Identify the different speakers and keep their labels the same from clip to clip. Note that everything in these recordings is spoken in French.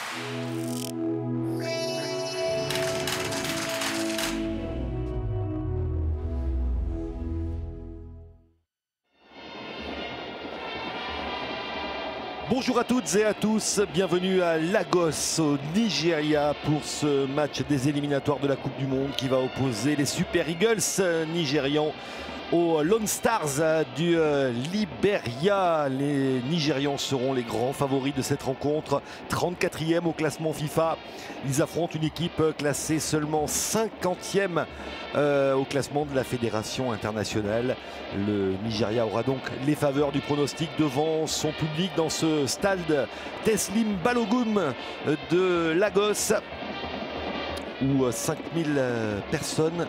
Speaker 1: Bonjour à toutes et à tous, bienvenue à Lagos au Nigeria pour ce match des éliminatoires de la Coupe du Monde qui va opposer les Super Eagles nigérians aux Lone Stars du Liberia. Les Nigérians seront les grands favoris de cette rencontre, 34e au classement FIFA. Ils affrontent une équipe classée seulement 50e au classement de la Fédération internationale. Le Nigeria aura donc les faveurs du pronostic devant son public dans ce stade Teslim Balogun de Lagos où 5000 personnes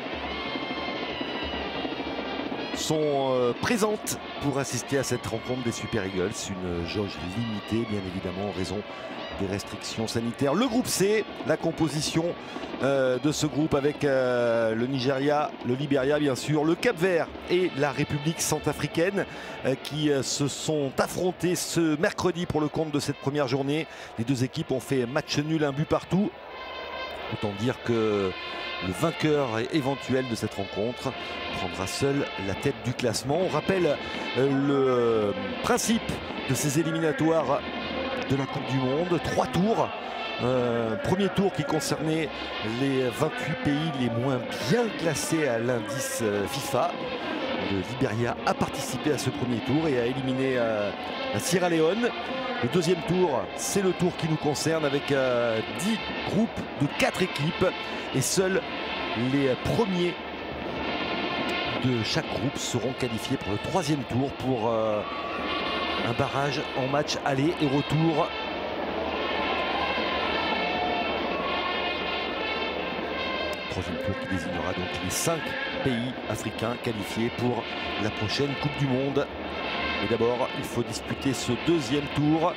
Speaker 1: sont présentes pour assister à cette rencontre des Super Eagles. Une jauge limitée bien évidemment en raison des restrictions sanitaires. Le groupe C, la composition de ce groupe avec le Nigeria, le Liberia bien sûr, le Cap-Vert et la République centrafricaine qui se sont affrontés ce mercredi pour le compte de cette première journée. Les deux équipes ont fait match nul, un but partout. Autant dire que le vainqueur éventuel de cette rencontre prendra seul la tête du classement. On rappelle le principe de ces éliminatoires de la Coupe du Monde, 3 tours. Premier tour qui concernait les 28 pays les moins bien classés à l'indice FIFA. Le Liberia a participé à ce premier tour et a éliminé la Sierra Leone. Le deuxième tour, c'est le tour qui nous concerne avec 10 groupes de 4 équipes et seuls les premiers de chaque groupe seront qualifiés pour le troisième tour pour un barrage en match aller et retour. Troisième tour qui désignera donc les 5 pays africains qualifiés pour la prochaine Coupe du Monde. Mais d'abord, il faut disputer ce deuxième tour.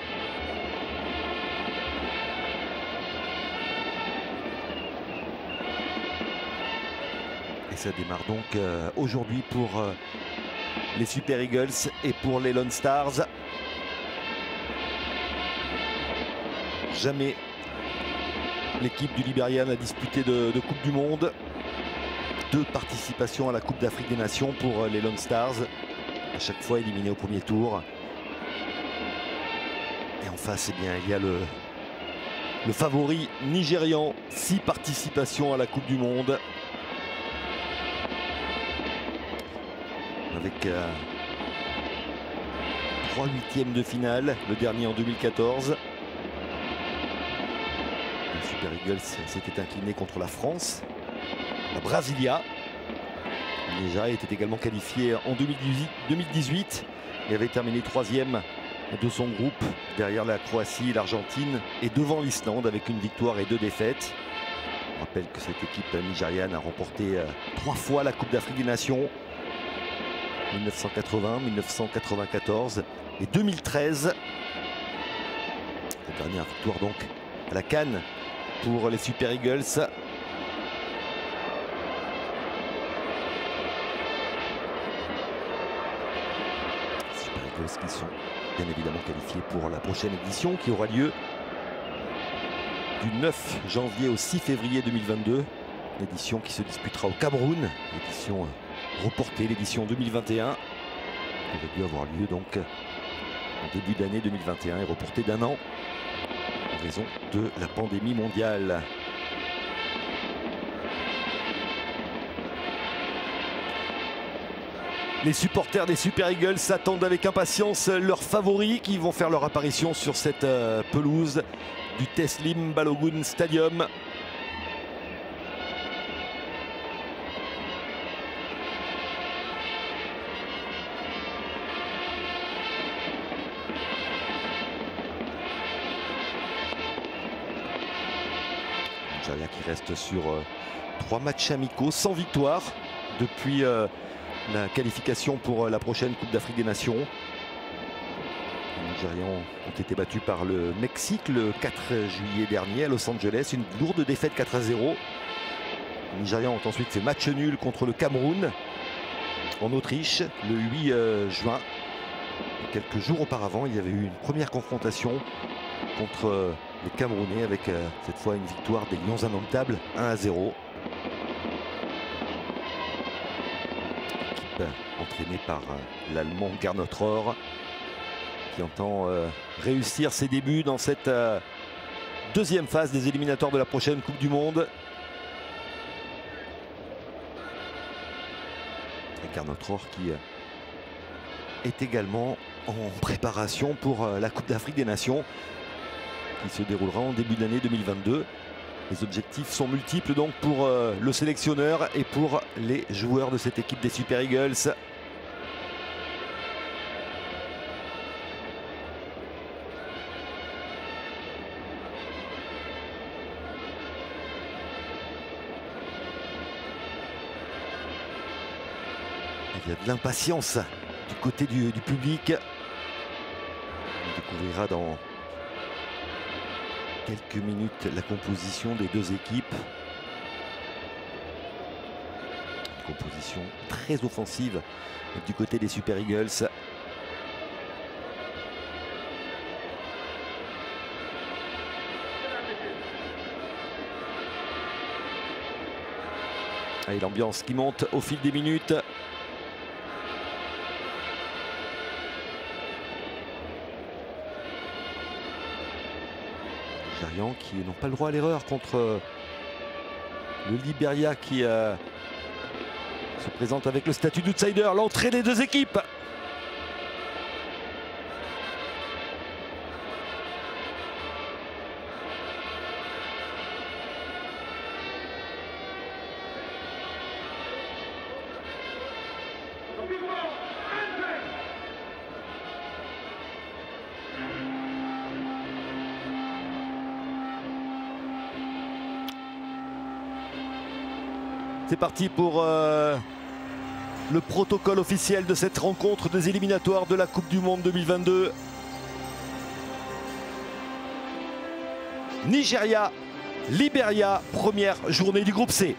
Speaker 1: Et ça démarre donc aujourd'hui pour les Super Eagles et pour les Lone Stars. Jamais l'équipe du Liberia n'a disputé de Coupe du Monde. 2 participations à la Coupe d'Afrique des Nations pour les Lone Stars. À chaque fois éliminés au premier tour. Et en face, eh bien, il y a le favori nigérian. 6 participations à la Coupe du Monde. Avec 3 huitièmes de finale, le dernier en 2014. Les Super Eagles s'était incliné contre la France, la Brasilia. Le Nigeria était également qualifié en 2018 et avait terminé 3e de son groupe derrière la Croatie, l'Argentine et devant l'Islande avec une victoire et 2 défaites. On rappelle que cette équipe nigériane a remporté 3 fois la Coupe d'Afrique des Nations. 1980, 1994 et 2013. La dernière victoire donc à la CAN pour les Super Eagles. Super Eagles qui sont bien évidemment qualifiés pour la prochaine édition qui aura lieu du 9 janvier au 6 février 2022. L'édition qui se disputera au Cameroun. L'édition reportée, l'édition 2021. Qui aurait dû avoir lieu donc en début d'année 2021 et reportée d'1 an en raison de la pandémie mondiale. Les supporters des Super Eagles attendent avec impatience leurs favoris qui vont faire leur apparition sur cette pelouse du Teslim Balogun Stadium. Nigeria qui reste sur 3 matchs amicaux sans victoire depuis la qualification pour la prochaine Coupe d'Afrique des Nations. Les Nigérians ont été battus par le Mexique le 4 juillet dernier à Los Angeles. Une lourde défaite 4-0. Les Nigérians ont ensuite fait match nul contre le Cameroun en Autriche le 8 juin. Et quelques jours auparavant, il y avait eu une première confrontation contre les Camerounais avec cette fois une victoire des Lions indomptables 1-0. Équipe entraînée par l'Allemand Gernot Rohr qui entend réussir ses débuts dans cette deuxième phase des éliminatoires de la prochaine Coupe du Monde. Et Gernot Rohr qui est également en préparation pour la Coupe d'Afrique des Nations qui se déroulera en début d'année 2022. Les objectifs sont multiples donc pour le sélectionneur et pour les joueurs de cette équipe des Super Eagles. Il y a de l'impatience du côté du public. On découvrira dans quelques minutes la composition des deux équipes. Une composition très offensive du côté des Super Eagles. Et l'ambiance qui monte au fil des minutes. Nigérians qui n'ont pas le droit à l'erreur contre le Libéria qui se présente avec le statut d'outsider. L'entrée des deux équipes. C'est parti pour le protocole officiel de cette rencontre des éliminatoires de la Coupe du Monde 2022. Nigeria, Libéria, première journée du groupe C.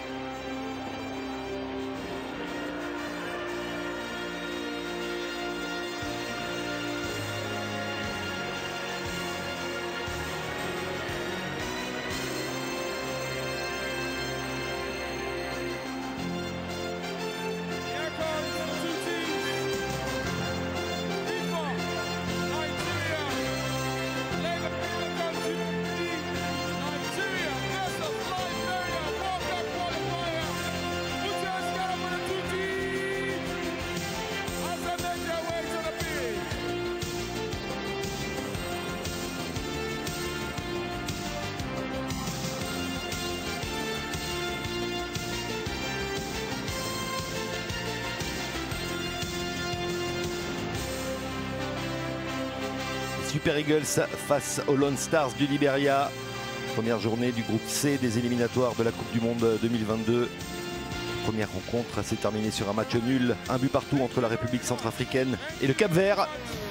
Speaker 1: Super Eagles face aux Lone Stars du Libéria. Première journée du groupe C des éliminatoires de la Coupe du Monde 2022. Première rencontre s'est terminée sur un match nul. Un but partout entre la République centrafricaine et le Cap-Vert.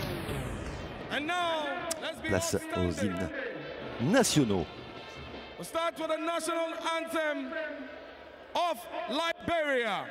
Speaker 1: Place aux hymnes nationaux.
Speaker 2: We'll start with the national anthem of Liberia.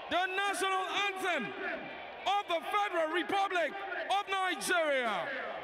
Speaker 2: the national anthem of the Federal Republic of Nigeria.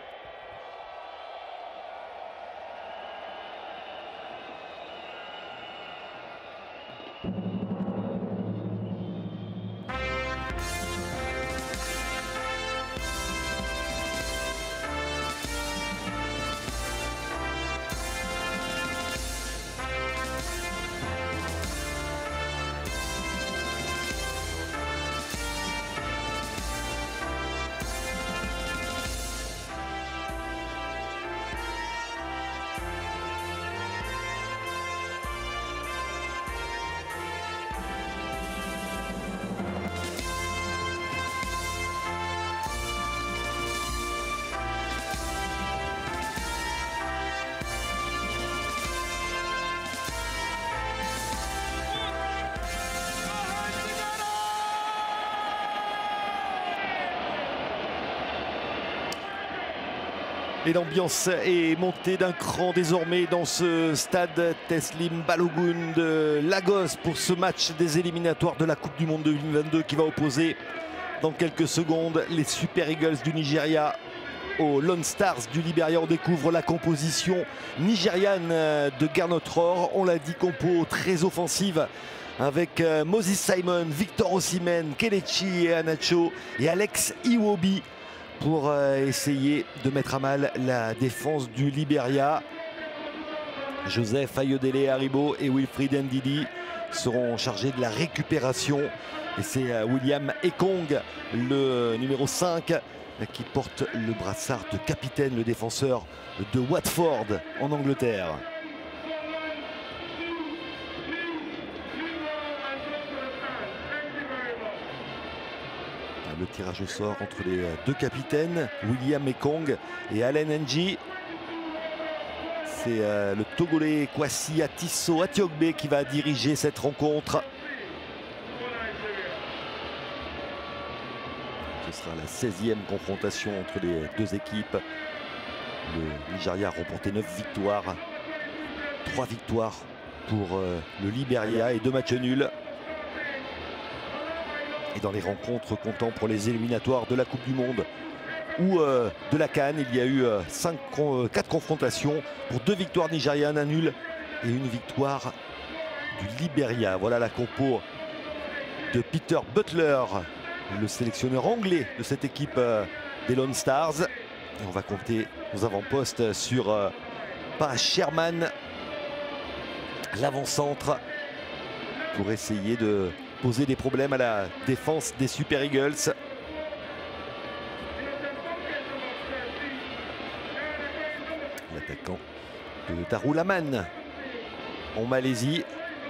Speaker 1: Et l'ambiance est montée d'un cran désormais dans ce stade Teslim Balogun de Lagos pour ce match des éliminatoires de la Coupe du Monde 2022 qui va opposer dans quelques secondes les Super Eagles du Nigeria aux Lone Stars du Liberia. On découvre la composition nigériane de Gernot Rohr. On l'a dit, compo très offensive avec Moses Simon, Victor Osimhen, Kelechi Iheanacho et Alex Iwobi pour essayer de mettre à mal la défense du Liberia. Joseph Ayodele Aribo et Wilfried Ndidi seront chargés de la récupération. Et c'est William Ekong, le numéro 5, qui porte le brassard de capitaine, le défenseur de Watford en Angleterre. Le tirage au sort entre les deux capitaines, William Ekong et Allen Nji. C'est le Togolais Kwasi Atisso Atiogbe qui va diriger cette rencontre. Ce sera la 16e confrontation entre les deux équipes. Le Nigeria a remporté 9 victoires. 3 victoires pour le Liberia et 2 matchs nuls. Et dans les rencontres comptant pour les éliminatoires de la Coupe du Monde ou de la CAN, il y a eu 4 confrontations pour 2 victoires nigérianes, 1 nul et 1 victoire du Liberia. Voilà la compo de Peter Butler, le sélectionneur anglais de cette équipe des Lone Stars. Et on va compter aux avant-postes sur Paz Sherman, l'avant-centre, pour essayer de poser des problèmes à la défense des Super Eagles. L'attaquant de Darul Aman en Malaisie.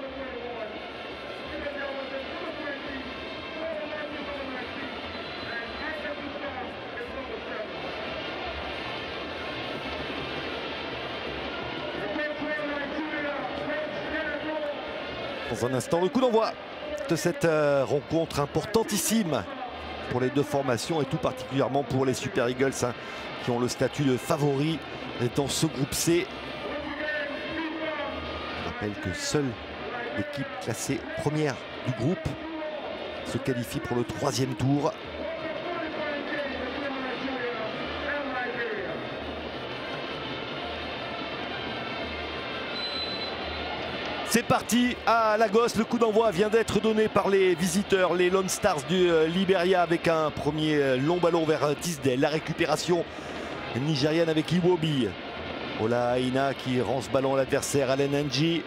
Speaker 1: Dans un instant, le coup d'envoi de cette rencontre importantissime pour les deux formations et tout particulièrement pour les Super Eagles qui ont le statut de favori dans ce groupe C. Je rappelle que seule l'équipe classée première du groupe se qualifie pour le 3e tour. C'est parti à Lagos, le coup d'envoi vient d'être donné par les visiteurs, les Lone Stars du Liberia, avec un premier long ballon vers Tisdale. La récupération nigériane avec Iwobi. Ola Aina qui rend ce ballon à l'adversaire, Allen Nji.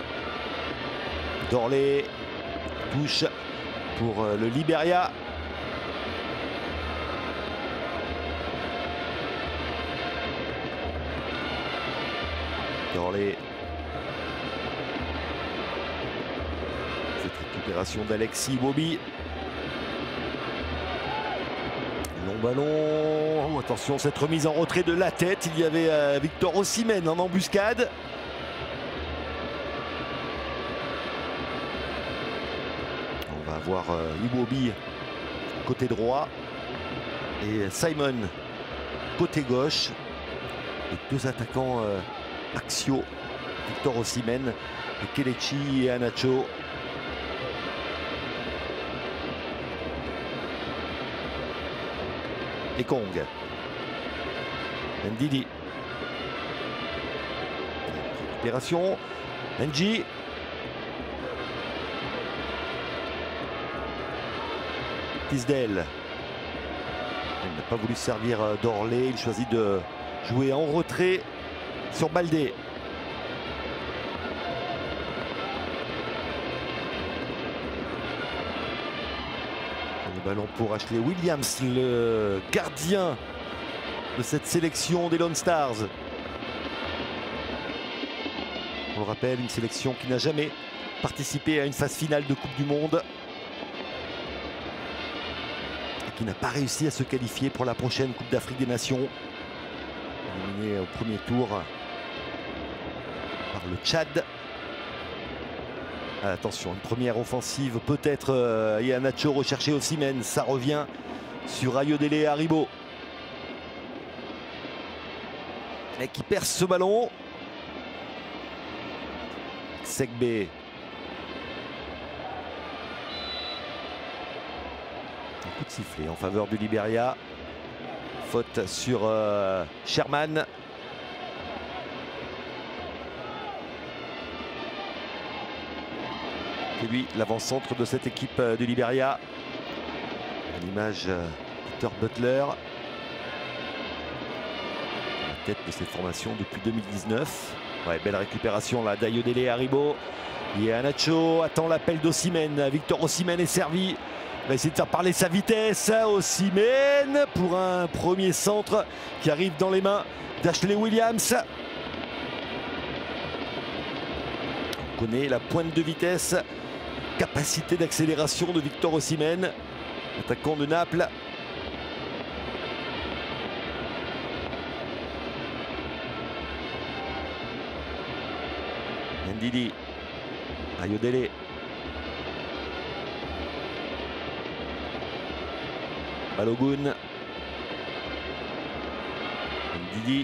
Speaker 1: Dorley, touche pour le Liberia. Dorley. Récupération d'Alexis Iwobi. Long ballon. Oh, attention, cette remise en retrait de la tête. Il y avait Victor Osimhen en embuscade. On va avoir Iwobi côté droit et Simon côté gauche. Les deux attaquants axiaux, Victor Osimhen et Kelechi Iheanacho. Et Kong. Ndidi. Récupération. Nji. Tisdale. Il n'a pas voulu servir d'Orlé. Il choisit de jouer en retrait sur Baldé. Le ballon pour Ashley Williams, le gardien de cette sélection des Lone Stars. On le rappelle, une sélection qui n'a jamais participé à une phase finale de Coupe du Monde et qui n'a pas réussi à se qualifier pour la prochaine Coupe d'Afrique des Nations. Éliminé au premier tour par le Tchad. Attention, une première offensive peut-être. Iheanacho recherché Osimhen, ça revient sur Ayodele Haribo. Et qui perce ce ballon. Segbe. Un coup de sifflet en faveur du Liberia. Faute sur Sherman. Et lui, l'avant-centre de cette équipe du Liberia. À l'image de Peter Butler. La tête de cette formation depuis 2019. Ouais, belle récupération là d'Ayodele Haribo. Iheanacho attend l'appel d'Osimhen. Victor Osimhen est servi. Il va essayer de faire parler sa vitesse. Osimhen pour un premier centre qui arrive dans les mains d'Ashley Williams. On connaît la pointe de vitesse, capacité d'accélération de Victor Osimhen, attaquant de Naples. Ndidi, Ayodele. Balogun. Ndidi.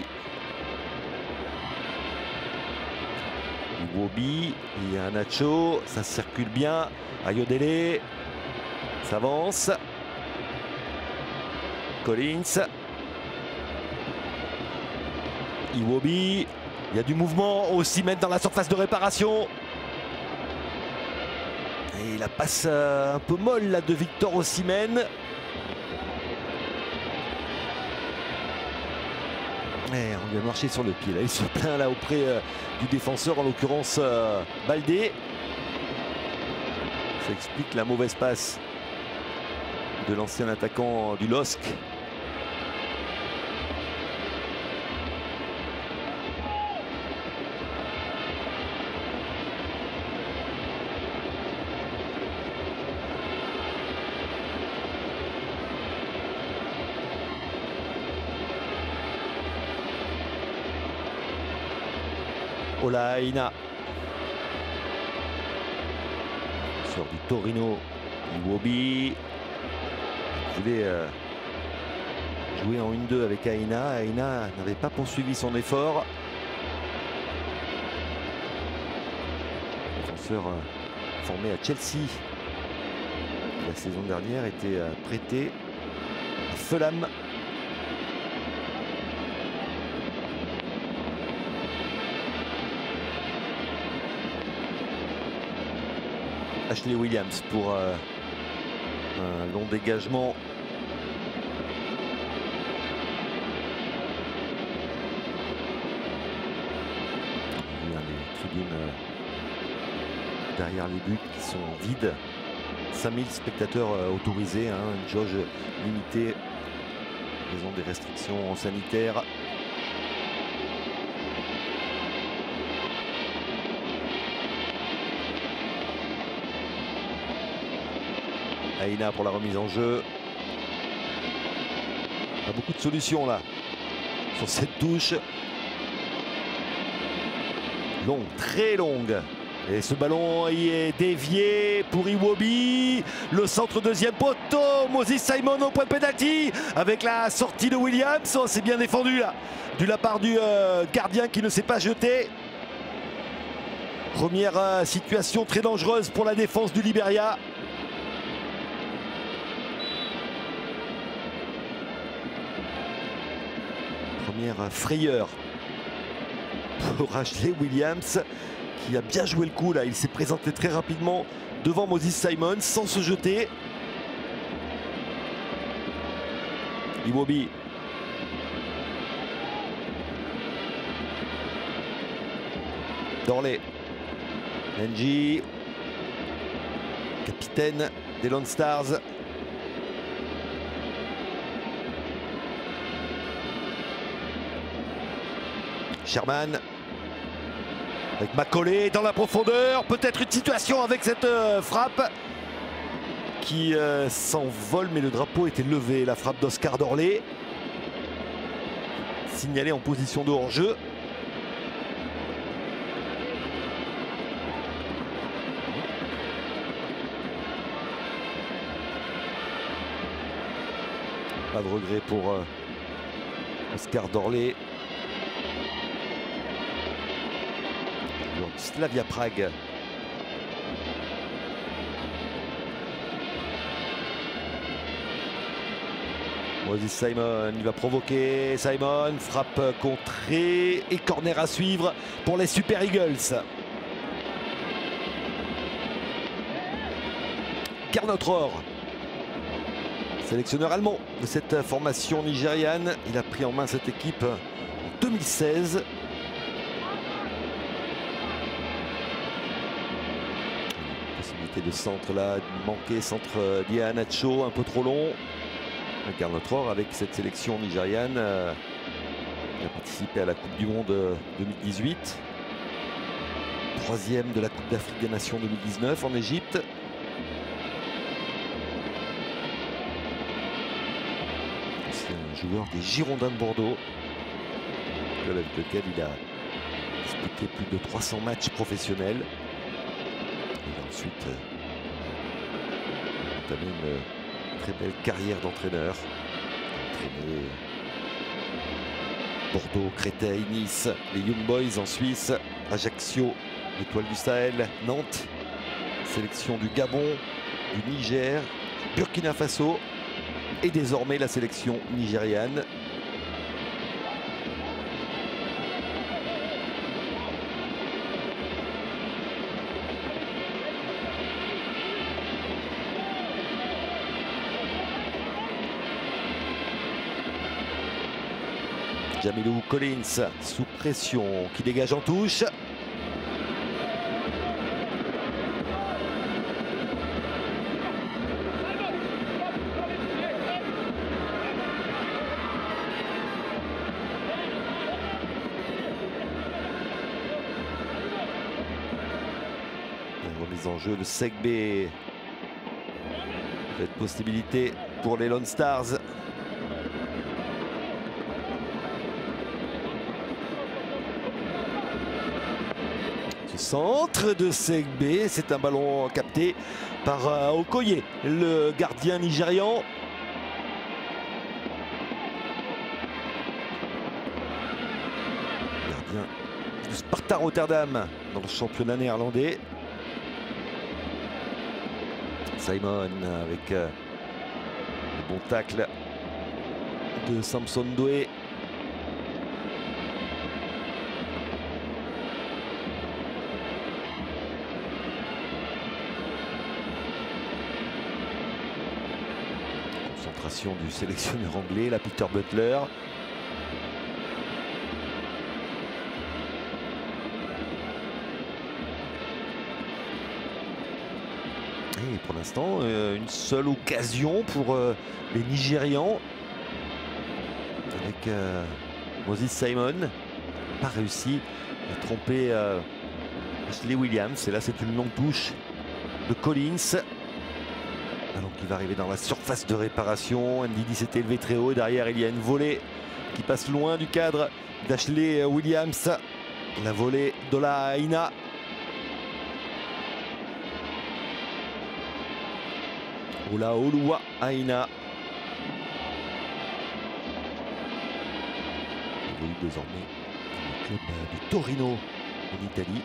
Speaker 1: Iwobi. Iheanacho. Ça circule bien. Ayodele. S'avance. Collins. Iwobi. Il y a du mouvement. Osimhen dans la surface de réparation. Et la passe un peu molle là de Victor Osimhen. On lui a marché sur le pied. Là, il se plaint là auprès du défenseur, en l'occurrence Baldé. Ça explique la mauvaise passe de l'ancien attaquant du LOSC. Ola Aina sort du Torino. Iwobi voulait jouer en 1-2 avec Aina. Aina n'avait pas poursuivi son effort. Défenseur formé à Chelsea la saison dernière, était prêté à Fulham. Ashley Williams pour un long dégagement. Il y a les tribunes derrière les buts qui sont vides. 5000 spectateurs autorisés, une jauge limitée en raison des restrictions sanitaires. Aina pour la remise en jeu. Il y a beaucoup de solutions là sur cette touche. Longue, très longue. Et ce ballon y est dévié pour Iwobi. Le centre deuxième poteau. Moses Simon au point de pénalty. Avec la sortie de Williams. Oh, c'est bien défendu là. De la part du gardien qui ne s'est pas jeté. Première situation très dangereuse pour la défense du Liberia. Première frayeur pour Ashley Williams qui a bien joué le coup là. Il s'est présenté très rapidement devant Moses Simon sans se jeter. Iwobi. Dorley. Nenji. Capitaine des Lone Stars. Sherman. Avec Macaulay dans la profondeur. Peut-être une situation avec cette frappe qui s'envole, mais le drapeau était levé. La frappe d'Oscar Dorley. Signalé en position de hors-jeu. Pas de regret pour Oscar Dorley. Slavia Prague. Moses Simon, il va provoquer. Simon, frappe contrée et corner à suivre pour les Super Eagles. Gernot Rohr, sélectionneur allemand de cette formation nigériane. Il a pris en main cette équipe en 2016. Possibilité de centre là, manqué, centre d'Iheanacho, un peu trop long. Gernot Rohr avec cette sélection nigériane. Il a participé à la Coupe du Monde 2018. Troisième de la Coupe d'Afrique des Nations 2019 en Égypte. C'est un joueur des Girondins de Bordeaux, club avec lequel il a disputé plus de 300 matchs professionnels. Il a ensuite entamé une très belle carrière d'entraîneur. Entraîné Bordeaux, Créteil, Nice, les Young Boys en Suisse, Ajaccio, l'Étoile du Sahel, Nantes, sélection du Gabon, du Niger, Burkina Faso et désormais la sélection nigériane. Jamilou Collins sous pression qui dégage en touche. La remise en jeu de Segbe. Cette possibilité pour les Lone Stars. Centre de Segbe, c'est un ballon capté par Okoye, le gardien nigérian. Gardien du Sparta Rotterdam dans le championnat néerlandais. Simon avec le bon tacle de Samson Doué. Du sélectionneur anglais, la Peter Butler. Et pour l'instant, une seule occasion pour les Nigérians. Avec Moses Simon. Pas réussi à tromper Ashley Williams. Et là, c'est une longue touche de Collins. Ballon qui va arriver dans la surface de réparation. Ndidi s'est élevé très haut. Derrière, il y a une volée qui passe loin du cadre d'Ashley Williams. La volée d'Ola Aina. Ola Olua Aina. Il évolue désormais le club de Torino en Italie.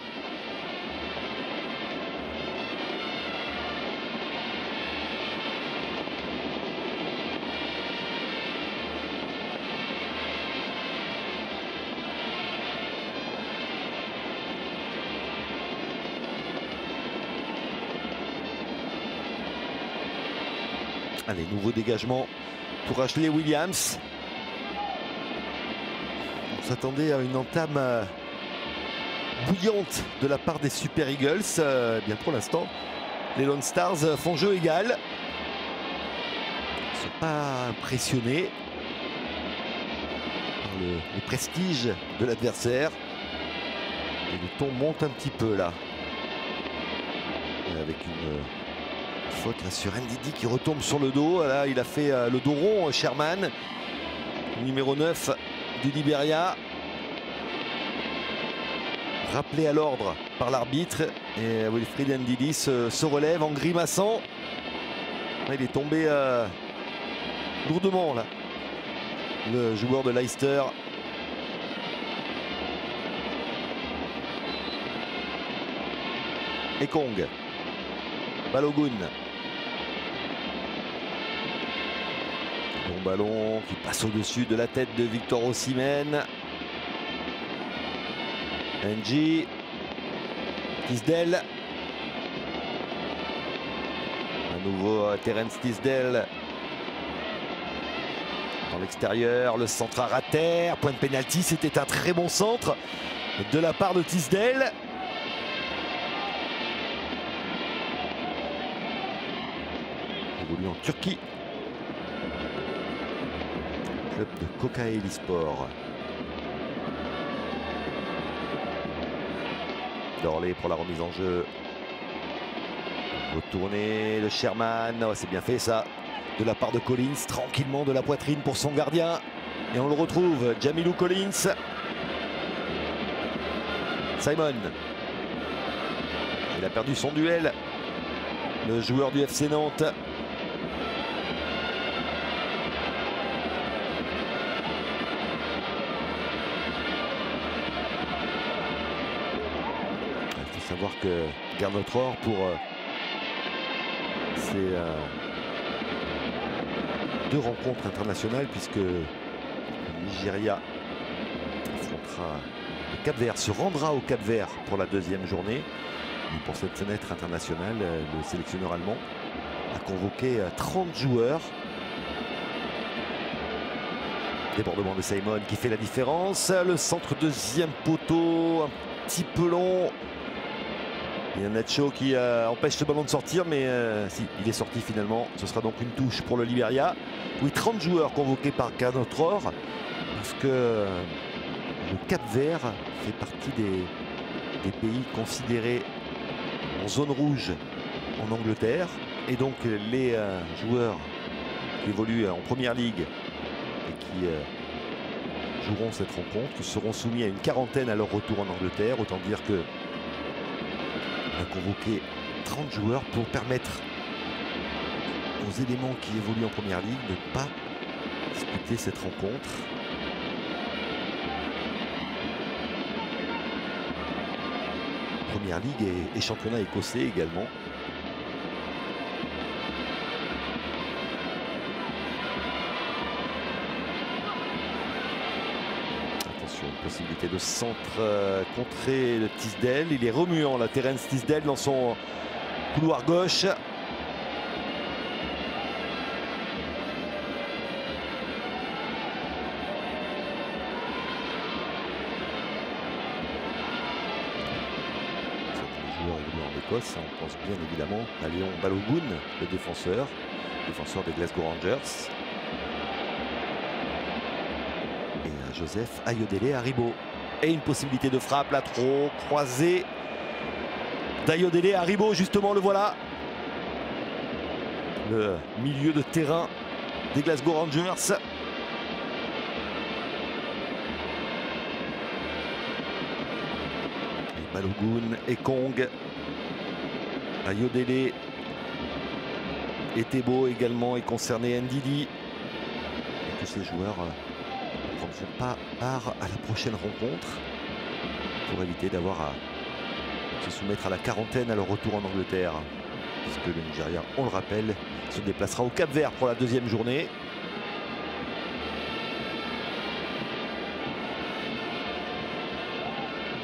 Speaker 1: Allez, nouveau dégagement pour Ashley Williams. On s'attendait à une entame bouillante de la part des Super Eagles. Bien pour l'instant, les Lone Stars font jeu égal. Ils ne sont pas impressionnés par le prestige de l'adversaire. Et le ton monte un petit peu là. Et avec une faute là sur Ndidi qui retombe sur le dos. Là, il a fait le dos rond, Sherman, numéro 9 du Liberia. Rappelé à l'ordre par l'arbitre. Et Wilfried Ndidi se relève en grimaçant. Il est tombé lourdement là. Le joueur de Leicester. Ekong. Balogun. Bon ballon qui passe au-dessus de la tête de Victor Osimhen. NG. Tisdale. À nouveau Terence Tisdale. Dans l'extérieur, le centre à rater. Point de pénalty, c'était un très bon centre de la part de Tisdale. Évolue en Turquie. Club de Kocaelispor. Dorley pour la remise en jeu. Retourné de Sherman. Oh, c'est bien fait ça. De la part de Collins. Tranquillement de la poitrine pour son gardien. Et on le retrouve. Jamilou Collins. Simon. Il a perdu son duel. Le joueur du FC Nantes. Il faut savoir que Gernot Rohr pour ces 2 rencontres internationales, puisque le Nigeria affrontera le Cap-Vert, se rendra au Cap-Vert pour la 2e journée. Et pour cette fenêtre internationale, le sélectionneur allemand a convoqué 30 joueurs. Débordement de Simon qui fait la différence. Le centre 2e poteau, un petit peu long. Il y a Nacho qui empêche ce ballon de sortir, mais si, il est sorti finalement. Ce sera donc une touche pour le Liberia. Oui, 30 joueurs convoqués par Gernot Rohr, parce que le Cap-Vert fait partie des pays considérés en zone rouge en Angleterre. Et donc les joueurs qui évoluent en Première Ligue et qui joueront cette rencontre seront soumis à une quarantaine à leur retour en Angleterre. Autant dire que on a convoqué 30 joueurs pour permettre aux éléments qui évoluent en Première Ligue de ne pas disputer cette rencontre. Première Ligue et championnat écossais également. Attention, possibilité de centre contré de Tisdale. Il est remuant là, Terence Tisdale dans son couloir gauche. On pense bien évidemment à Léon Balogun, le défenseur des Glasgow Rangers, et à Joseph Ayodele Aribo. Et une possibilité de frappe là, trop croisée d'Ayodele Aribo, justement, le voilà. Le milieu de terrain des Glasgow Rangers. Et Balogun et Kong. Ayodele et Tebo également est concerné. Ndidi. Et tous ces joueurs ne prendront pas part à la prochaine rencontre pour éviter d'avoir à se soumettre à la quarantaine à leur retour en Angleterre, puisque le Nigeria, on le rappelle, se déplacera au Cap-Vert pour la 2e journée.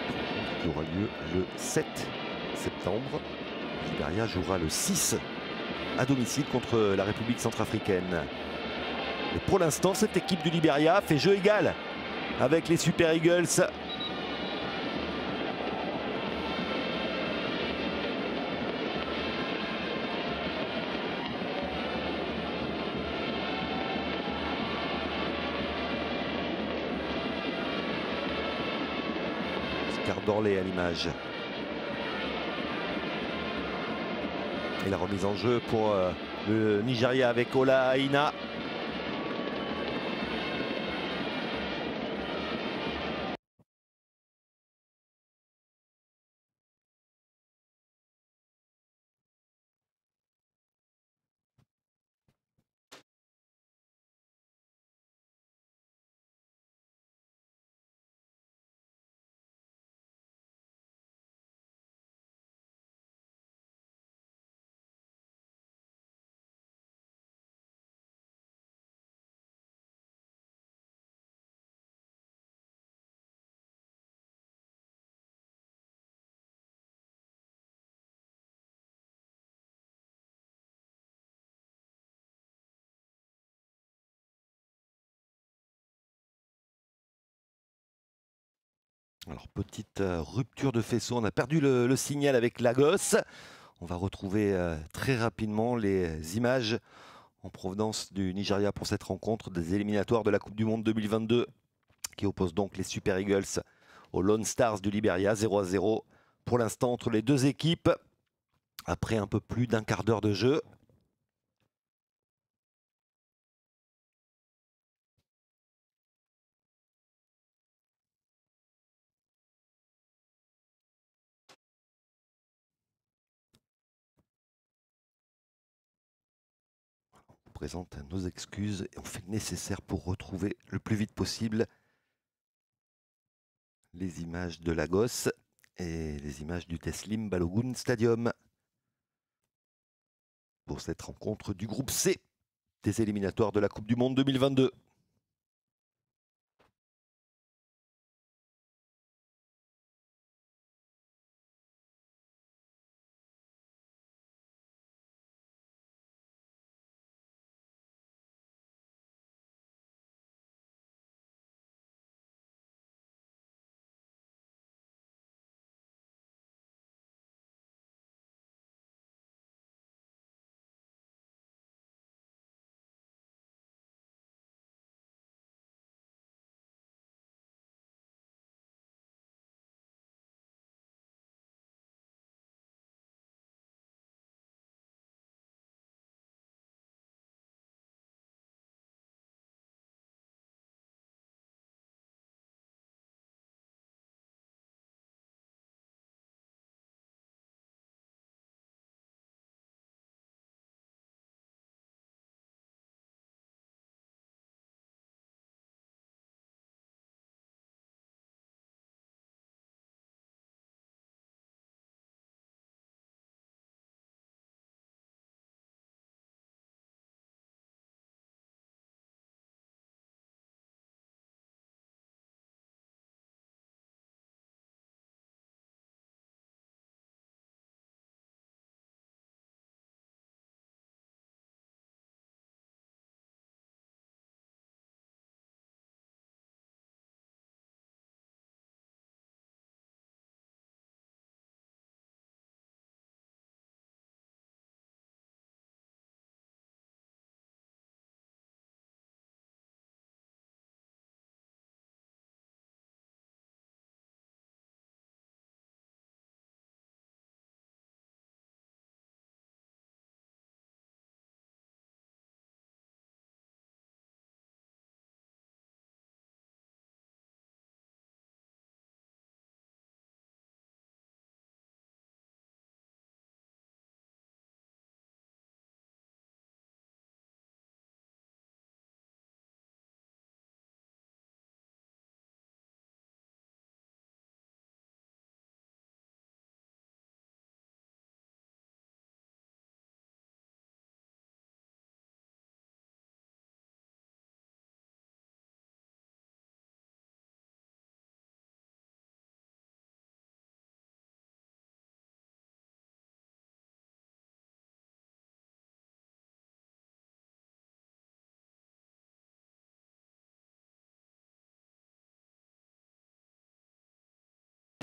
Speaker 1: Qui aura lieu le 7 septembre. Le Liberia jouera le 6 à domicile contre la République centrafricaine. Et pour l'instant, cette équipe du Libéria fait jeu égal avec les Super Eagles. Oscar Dorley à l'image. Et la remise en jeu pour le Nigeria avec Ola Aina. Alors, petite rupture de faisceau, on a perdu le signal avec Lagos. On va retrouver très rapidement les images en provenance du Nigeria pour cette rencontre des éliminatoires de la Coupe du Monde 2022 qui oppose donc les Super Eagles aux Lone Stars du Libéria, 0-0 pour l'instant entre les deux équipes après un peu plus d'un quart d'heure de jeu. On présente nos excuses et on fait le nécessaire pour retrouver le plus vite possible les images de Lagos et les images du Teslim Balogun Stadium pour cette rencontre du groupe C des éliminatoires de la Coupe du Monde 2022.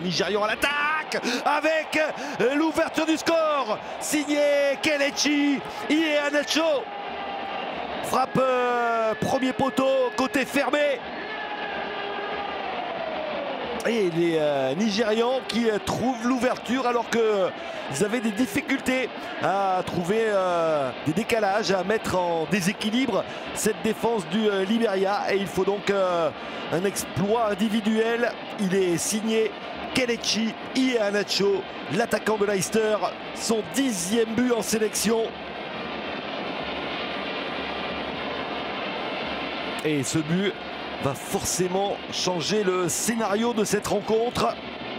Speaker 1: Nigérian à l'attaque avec l'ouverture du score signé Kelechi Iheanacho. Frappe premier poteau, côté fermé. Et les Nigérians qui trouvent l'ouverture alors qu'ils avaient des difficultés à trouver des décalages, à mettre en déséquilibre cette défense du Liberia. Et il faut donc un exploit individuel. Il est signé Kelechi Iheanacho, l'attaquant de Leicester, son 10e but en sélection. Et ce but va forcément changer le scénario de cette rencontre,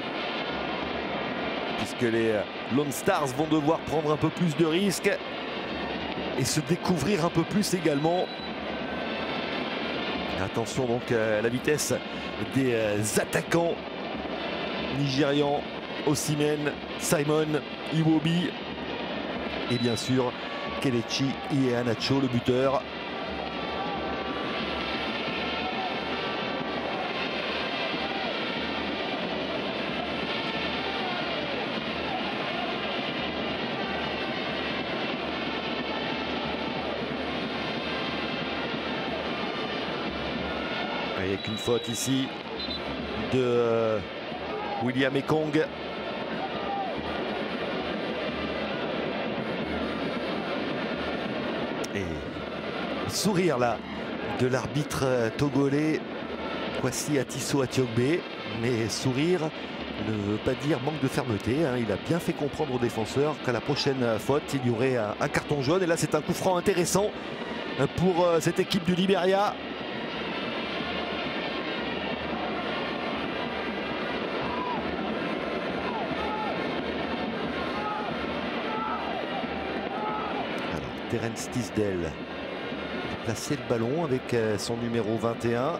Speaker 1: puisque les Lone Stars vont devoir prendre un peu plus de risques et se découvrir un peu plus également. Attention donc à la vitesse des attaquants nigérians, Osimhen, Simon, Iwobi et bien sûr Kelechi Iheanacho, le buteur. Avec une faute ici de William Ekong. Et sourire là de l'arbitre togolais Kwasi Atiso Atiogbe. Mais sourire ne veut pas dire manque de fermeté, hein. Il a bien fait comprendre aux défenseurs qu'à la prochaine faute il y aurait un carton jaune. Et là c'est un coup franc intéressant pour cette équipe du Liberia. Terence Tisdale a placé le ballon avec son numéro 21.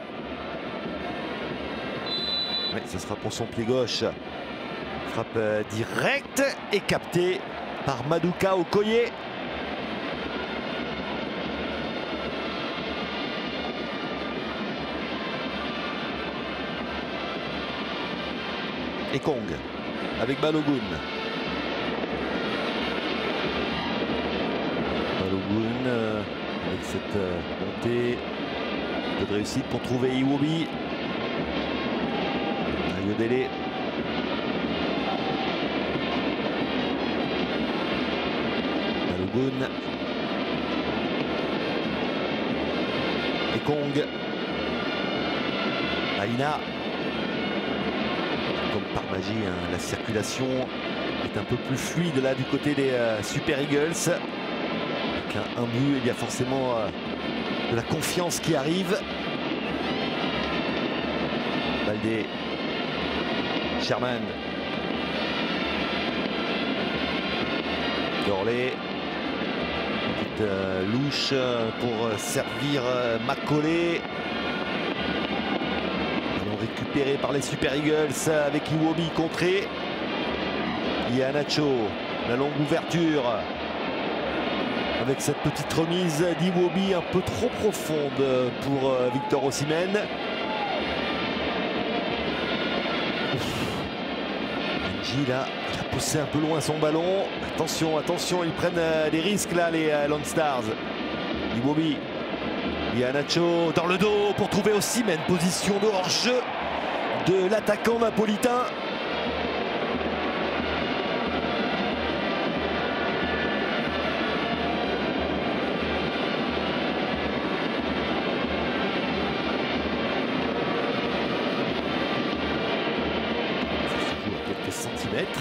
Speaker 1: Mais ce sera pour son pied gauche. Frappe directe et captée par Maduka Okoye. Ekong avec Balogun. Avec cette montée, un peu de réussite pour trouver Iwobi. Ayodele. Balogun. Ekong. Aina. Comme par magie, hein, la circulation est un peu plus fluide là du côté des Super Eagles. Un but, il y a forcément de la confiance qui arrive. Baldé, Sherman, Dorley, petite louche pour servir Macaulay. Ballon récupéré par les Super Eagles avec Iwobi contré. Iheanacho, la longue ouverture. Avec cette petite remise d'Iwobi un peu trop profonde pour Victor Osimhen. Benji là, il a poussé un peu loin son ballon. Attention, attention, ils prennent des risques là les Lone Stars. Iwobi, Iheanacho dans le dos pour trouver Osimhen. Position de hors-jeu de l'attaquant napolitain. Centimètres.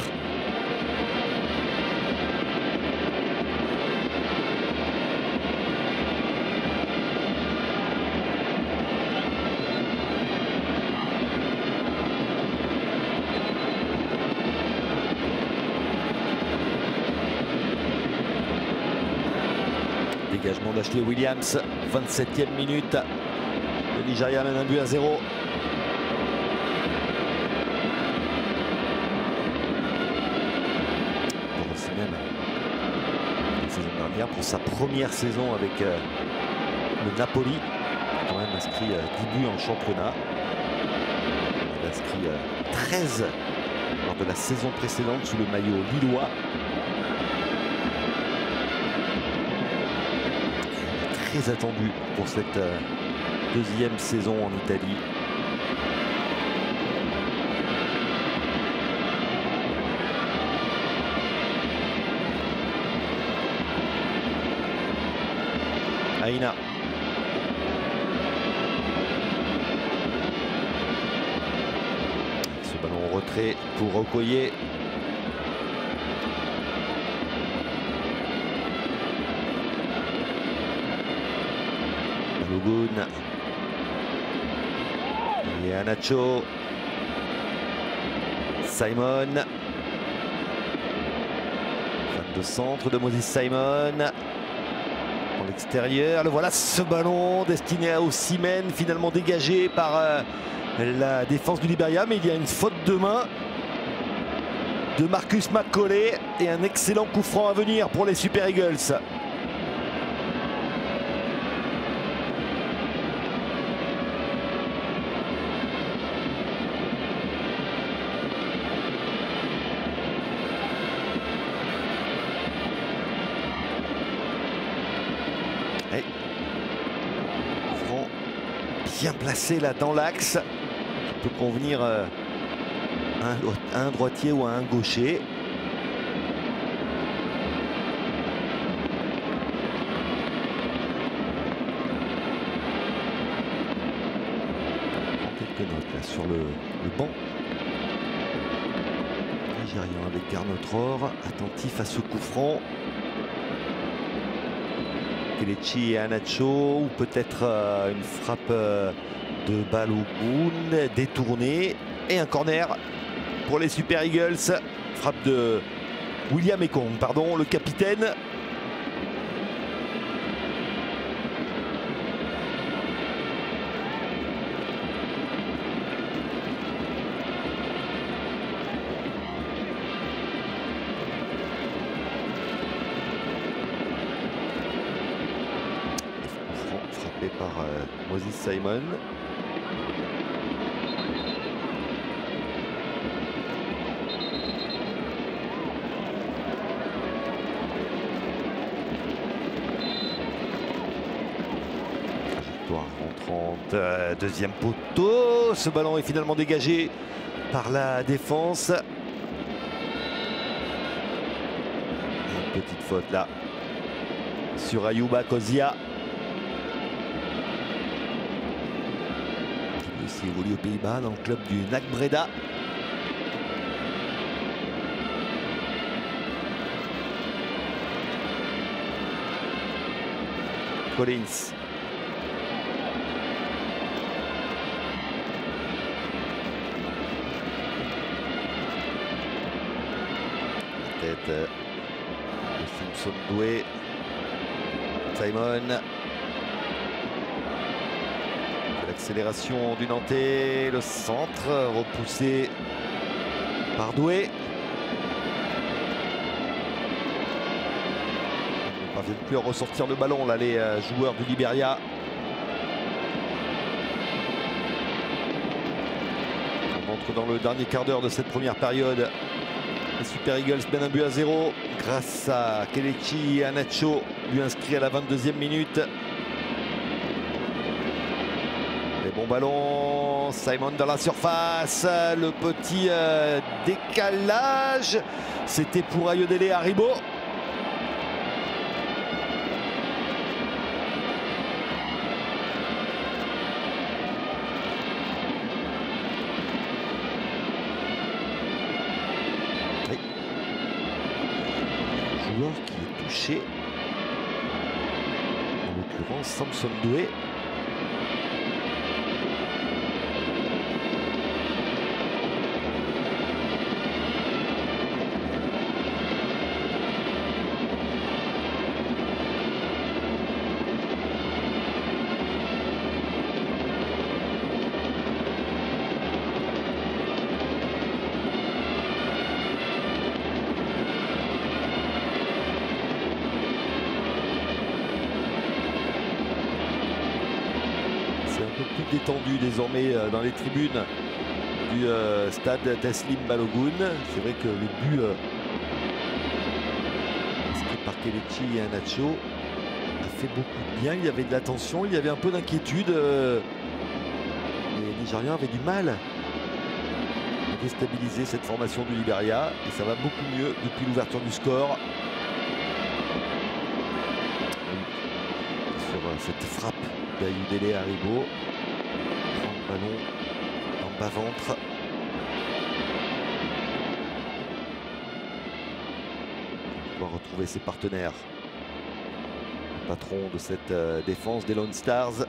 Speaker 1: Dégagement d'Ashley Williams, 27e minute. Le Nigeria mène un but à 0. Pour sa première saison avec le Napoli, il a quand même inscrit 10 buts en championnat. Il a inscrit 13 vainqueur de la saison précédente sous le maillot lillois. Très attendu pour cette deuxième saison en Italie. Aina. Ce ballon en retrait pour Okoye. Balogun. Et Anacho. Simon. Fin de centre de Moses Simon. Dans l'extérieur, le voilà, ce ballon destiné à Osimhen, finalement dégagé par la défense du Liberia, mais il y a une faute de main de Marcus McCauley et un excellent coup franc à venir pour les Super Eagles. Franc bien placé là dans l'axe, qui peut convenir à un droitier ou à un gaucher. Quelques notes là sur le banc. Nigérian avec Garnotror, attentif à ce coup franc. Kelechi et Anacho, ou peut-être une frappe de Balogun détournée et un corner pour les Super Eagles. Frappe de William Ekong, pardon, le capitaine. Frappé par Moses Simon. Trajectoire rentrante, deuxième poteau. Ce ballon est finalement dégagé par la défense. Une petite faute là sur Ayouba Kozia. Il évolue aux Pays-Bas dans le club du NAC Breda. Collins. Tête de Simpson Doué. Simon. L'accélération du Nantais, le centre repoussé par Doué. Ils ne parviennent plus à ressortir le ballon là, les joueurs du Liberia. On entre dans le dernier quart d'heure de cette première période. Les Super Eagles mènent un but à 0 grâce à Kelechi Anacho, lui inscrit à la 22e minute. Bon ballon, Simon dans la surface, le petit décalage, c'était pour Ayodele Haribo. Oui. Joueur qui est touché, en l'occurrence Samson Doué. C'est un peu plus détendu désormais dans les tribunes du stade Teslim Balogun. C'est vrai que le but inscrit par Kelechi et Anacho a fait beaucoup de bien. Il y avait de la tension, il y avait un peu d'inquiétude. Les Nigérians avaient du mal à déstabiliser cette formation du Liberia. Et ça va beaucoup mieux depuis l'ouverture du score. Sur cette frappe d'Ayudele Haribo. Le ballon en bas-ventre. On va retrouver ses partenaires. Le patron de cette défense des Lone Stars.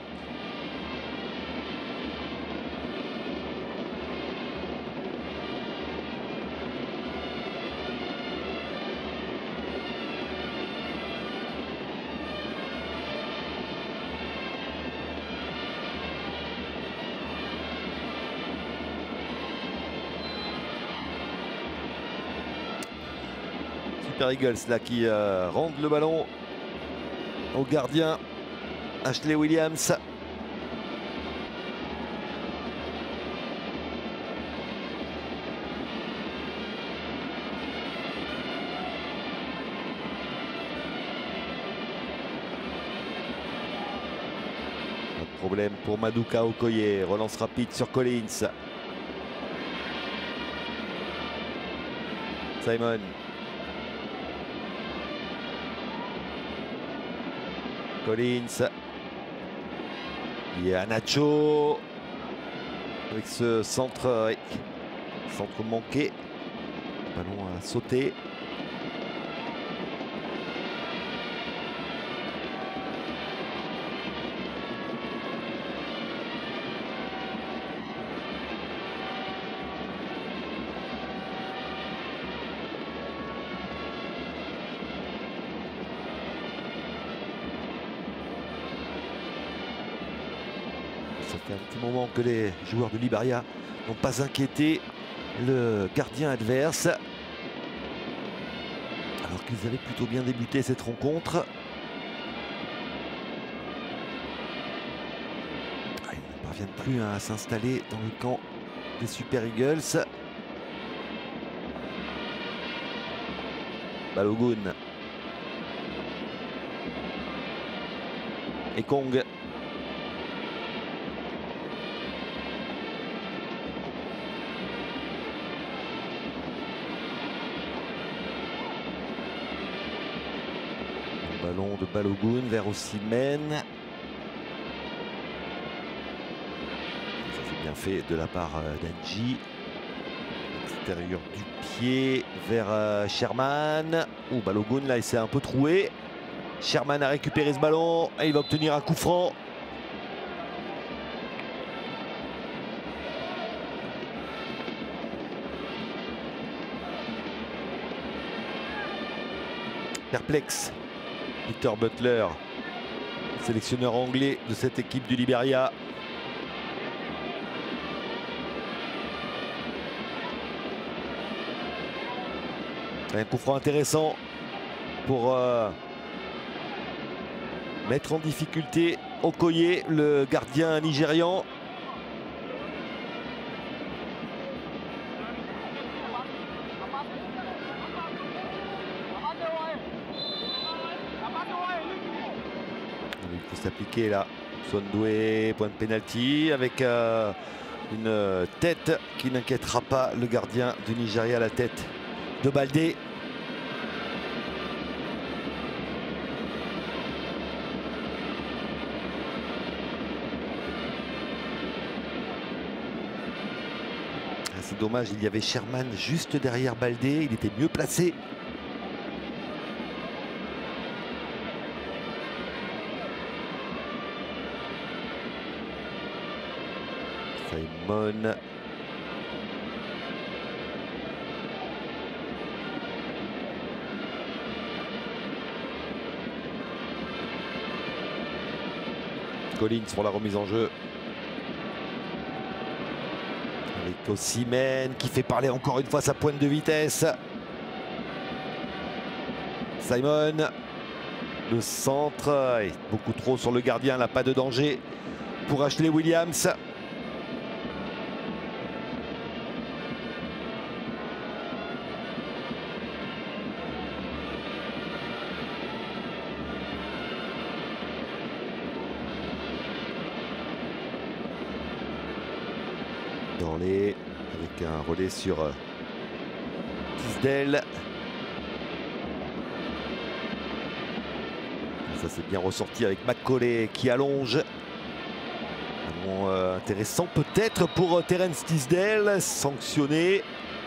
Speaker 1: Super Eagles là qui rendent le ballon au gardien Ashley Williams. Pas de problème pour Maduka Okoye. Relance rapide sur Collins. Simon. Collins. Il y a Anacho avec ce centre, centre manqué. Le ballon a sauté. Ça fait un petit moment que les joueurs de Liberia n'ont pas inquiété le gardien adverse. Alors qu'ils avaient plutôt bien débuté cette rencontre. Ils ne parviennent plus à s'installer dans le camp des Super Eagles. Balogun. Et Kong. Ballon de Balogun vers Osimhen. Ça c'est bien fait de la part d'Anji. Extérieur du pied vers Sherman. Ouh, Balogun là il s'est un peu troué. Sherman a récupéré ce ballon et il va obtenir un coup franc. Perplexe. Peter Butler, sélectionneur anglais de cette équipe du Liberia. Un coup franc intéressant pour mettre en difficulté Okoye, le gardien nigérian. Il faut s'appliquer là. Sondoué, point de pénalty avec une tête qui n'inquiétera pas le gardien du Nigeria, la tête de Baldé. C'est dommage, il y avait Sherman juste derrière Baldé, il était mieux placé. Simon. Collins pour la remise en jeu. Avec Osimhen qui fait parler encore une fois sa pointe de vitesse. Simon. Le centre est beaucoup trop sur le gardien, là pas de danger pour Ashley Williams. Dorlé avec un relais sur Tisdale. Ça c'est bien ressorti avec Macaulay qui allonge. Intéressant peut-être pour Terence Tisdale, sanctionné.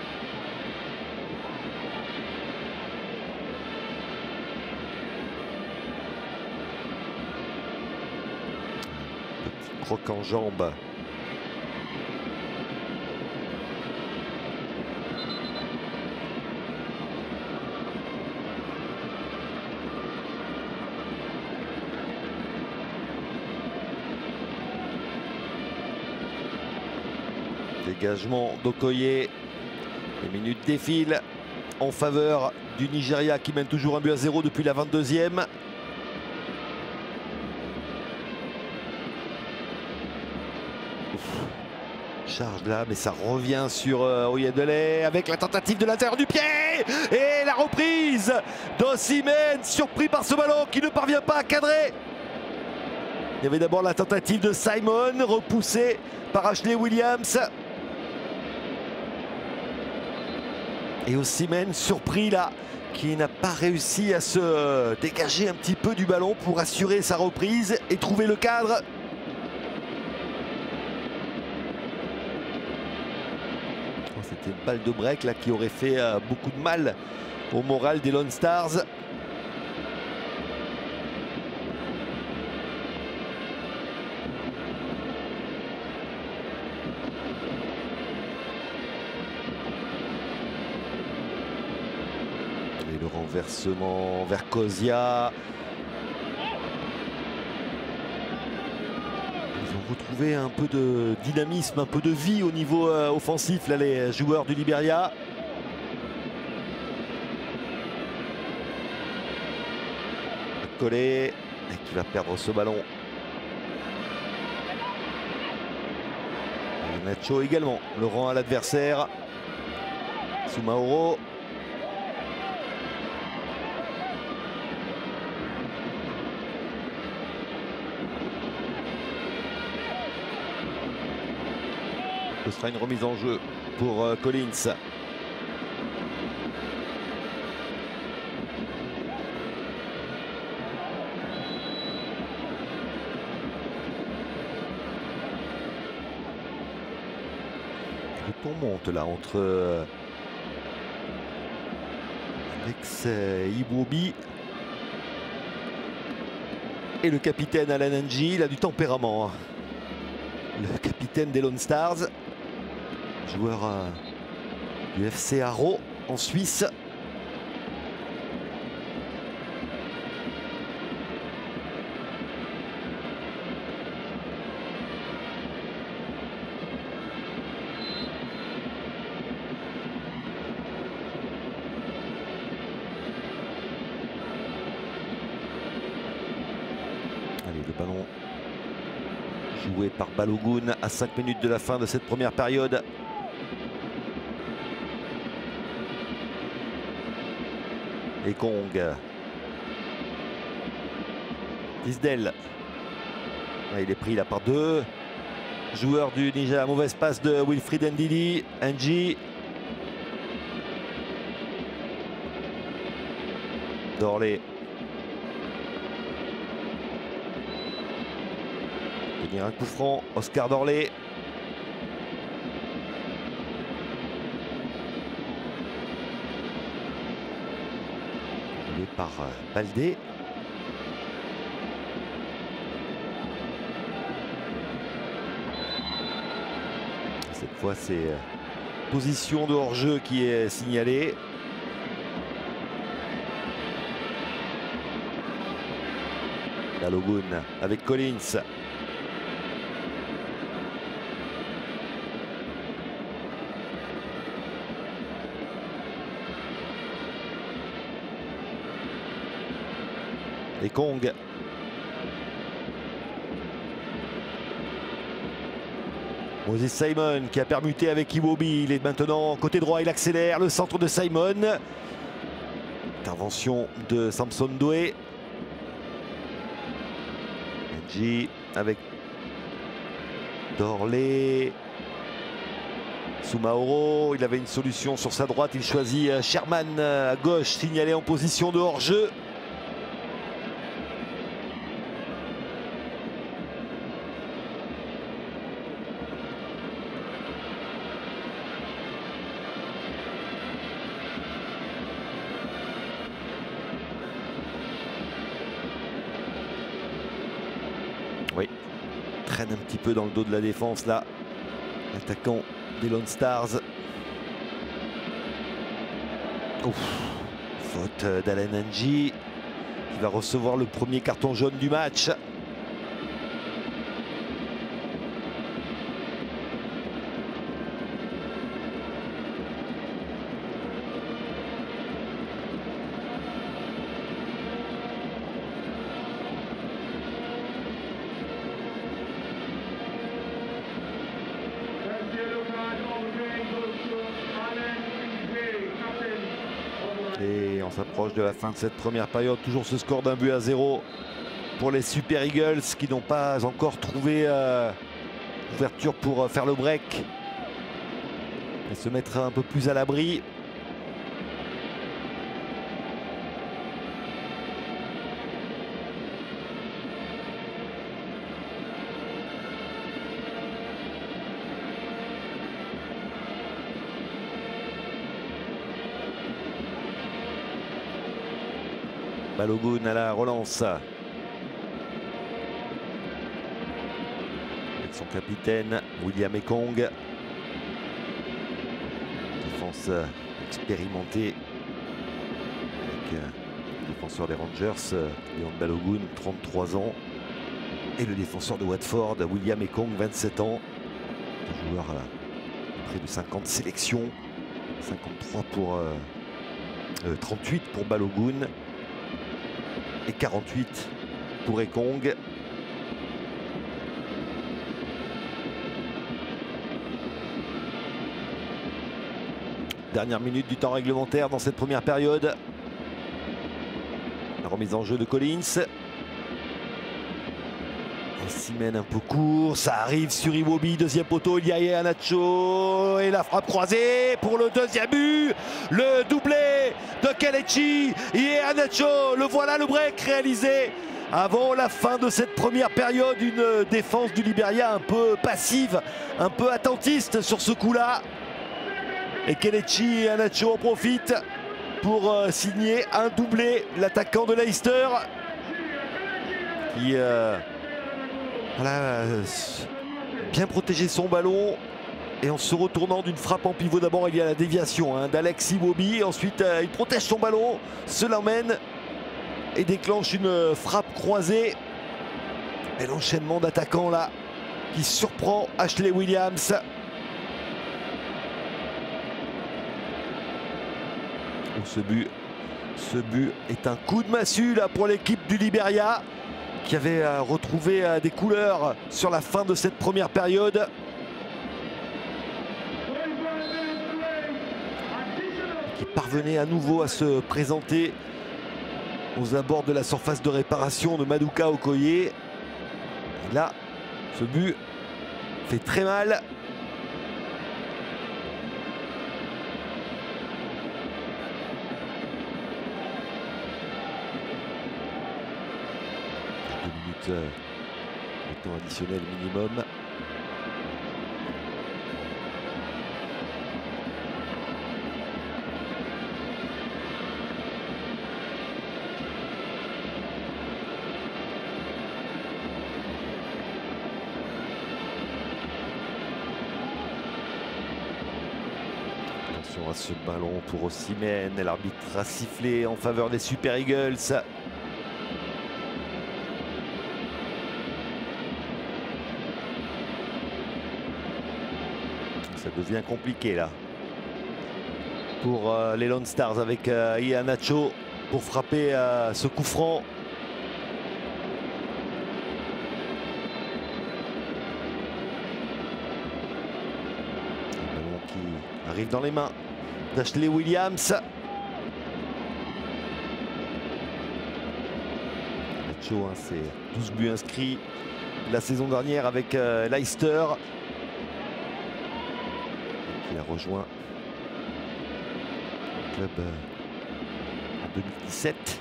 Speaker 1: Petit croc en jambe. Dégagement d'Okoye. Les minutes défilent en faveur du Nigeria qui mène toujours 1-0 depuis la 22e. Charge là, mais ça revient sur Oyedele avec la tentative de l'intérieur du pied et la reprise d'Osimhen, surpris par ce ballon qui ne parvient pas à cadrer. Il y avait d'abord la tentative de Simon, repoussée par Ashley Williams. Et Osimhen surpris là, qui n'a pas réussi à se dégager un petit peu du ballon pour assurer sa reprise et trouver le cadre. C'était une balle de break là qui aurait fait beaucoup de mal au moral des Lone Stars. Et le renversement vers Kozia. Ils ont retrouvé un peu de dynamisme, un peu de vie au niveau offensif, là, les joueurs du Liberia. Collé, qui va perdre ce ballon. Et Nacho également le rend à l'adversaire. Soumaoro. Ce sera une remise en jeu pour Collins. Le ton monte là entre Alex Iwobi et le capitaine Alan N'Ji. Il a du tempérament, hein. Le capitaine des Lone Stars. Joueur du FC Haro en Suisse. Allez, le ballon joué par Balogun à 5 minutes de la fin de cette première période. Et Kong. Tisdale. Il est pris là par deux joueurs du Niger. Mauvaise passe de Wilfried Ndidi. N'Ji. Dorlé. Tenir un coup franc. Oscar Dorlé. Par Baldé. Cette fois c'est position de hors-jeu qui est signalée. Balogun avec Collins. Et Kong. Moses Simon qui a permuté avec Iwobi. Il est maintenant côté droit, il accélère. Le centre de Simon. Intervention de Samson Doué. N'Ji avec Dorlé. Soumaoro, il avait une solution sur sa droite, il choisit Sherman à gauche, signalé en position de hors-jeu. Oui, traîne un petit peu dans le dos de la défense là, l'attaquant des Lone Stars. Ouf. Faute d'Alen N'Ji qui va recevoir le premier carton jaune du match. Et on s'approche de la fin de cette première période. Toujours ce score d'1-0 pour les Super Eagles qui n'ont pas encore trouvé ouverture pour faire le break et se mettre un peu plus à l'abri. Balogun à la relance. Avec son capitaine William Ekong. Défense expérimentée avec le défenseur des Rangers, Leon Balogun, 33 ans. Et le défenseur de Watford, William Ekong, 27 ans. Un joueur près de 50 sélections. 53 pour 38 pour Balogun. Et 48 pour Ekong. Dernière minute du temps réglementaire dans cette première période. La remise en jeu de Collins. Osimhen un peu court, ça arrive sur Iwobi, deuxième poteau, il y a Iheanacho et la frappe croisée pour le deuxième but, le doublé de Kelechi, Iheanacho, le voilà le break réalisé avant la fin de cette première période, une défense du Liberia un peu passive, un peu attentiste sur ce coup-là. Et Kelechi Iheanacho en profite pour signer un doublé, l'attaquant de Leicester qui voilà, bien protégé son ballon et en se retournant d'une frappe en pivot. D'abord il y a la déviation d'Alex Iwobi, ensuite il protège son ballon, se l'emmène et déclenche une frappe croisée. Et l'enchaînement d'attaquants là qui surprend Ashley Williams. Ce but est un coup de massue là pour l'équipe du Liberia, qui avait retrouvé des couleurs sur la fin de cette première période. Qui parvenait à nouveau à se présenter aux abords de la surface de réparation de Maduka Okoye. Et là, ce but fait très mal. Le temps additionnel minimum. Attention à ce ballon pour Osimhen. L'arbitre a sifflé en faveur des Super Eagles. Ça devient compliqué là pour les Lone Stars avec Iheanacho pour frapper ce coup franc. Un ballon qui arrive dans les mains d'Ashley Williams. Iheanacho, c'est 12 buts inscrits la saison dernière avec Leicester. qui a rejoint le club en 2017.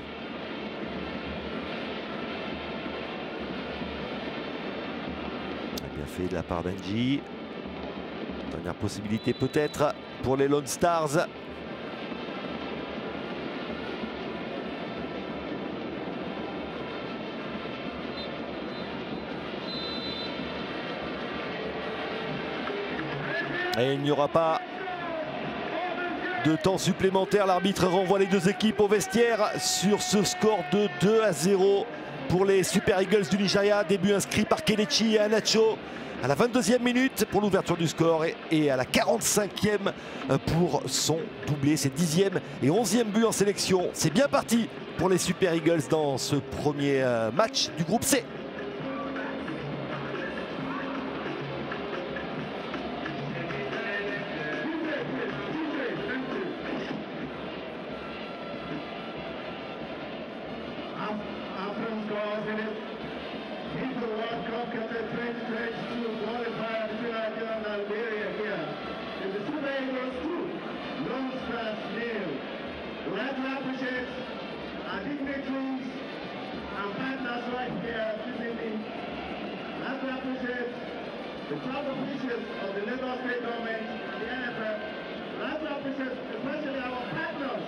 Speaker 1: Bien fait de la part d'Angie. Dernière possibilité peut-être pour les Lone Stars. Et il n'y aura pas de temps supplémentaire. L'arbitre renvoie les deux équipes au vestiaire sur ce score de 2-0 pour les Super Eagles du Nigeria. Début inscrit par Kelechi et Anacho à la 22e minute pour l'ouverture du score et à la 45e pour son doublé. C'est 10e et 11e but en sélection. C'est bien parti pour les Super Eagles dans ce premier match du groupe C.
Speaker 3: The top officials of the Lagos State government and the NFF, like to appreciate especially our partners.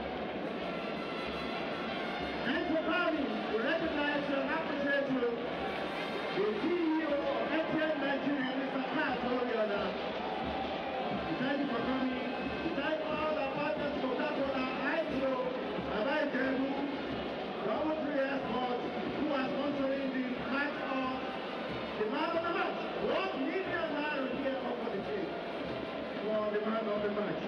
Speaker 3: And for Bali, we recognize and appreciate you, the CEO of MTN Nigeria, Mr. Pat Oriana. We thank you for coming. We thank all our partners, Coca-Cola, ISO, Abai Jebu, Double 3 Airport, who are sponsoring the match of the man of the match. What media man here over the team for the man of the match?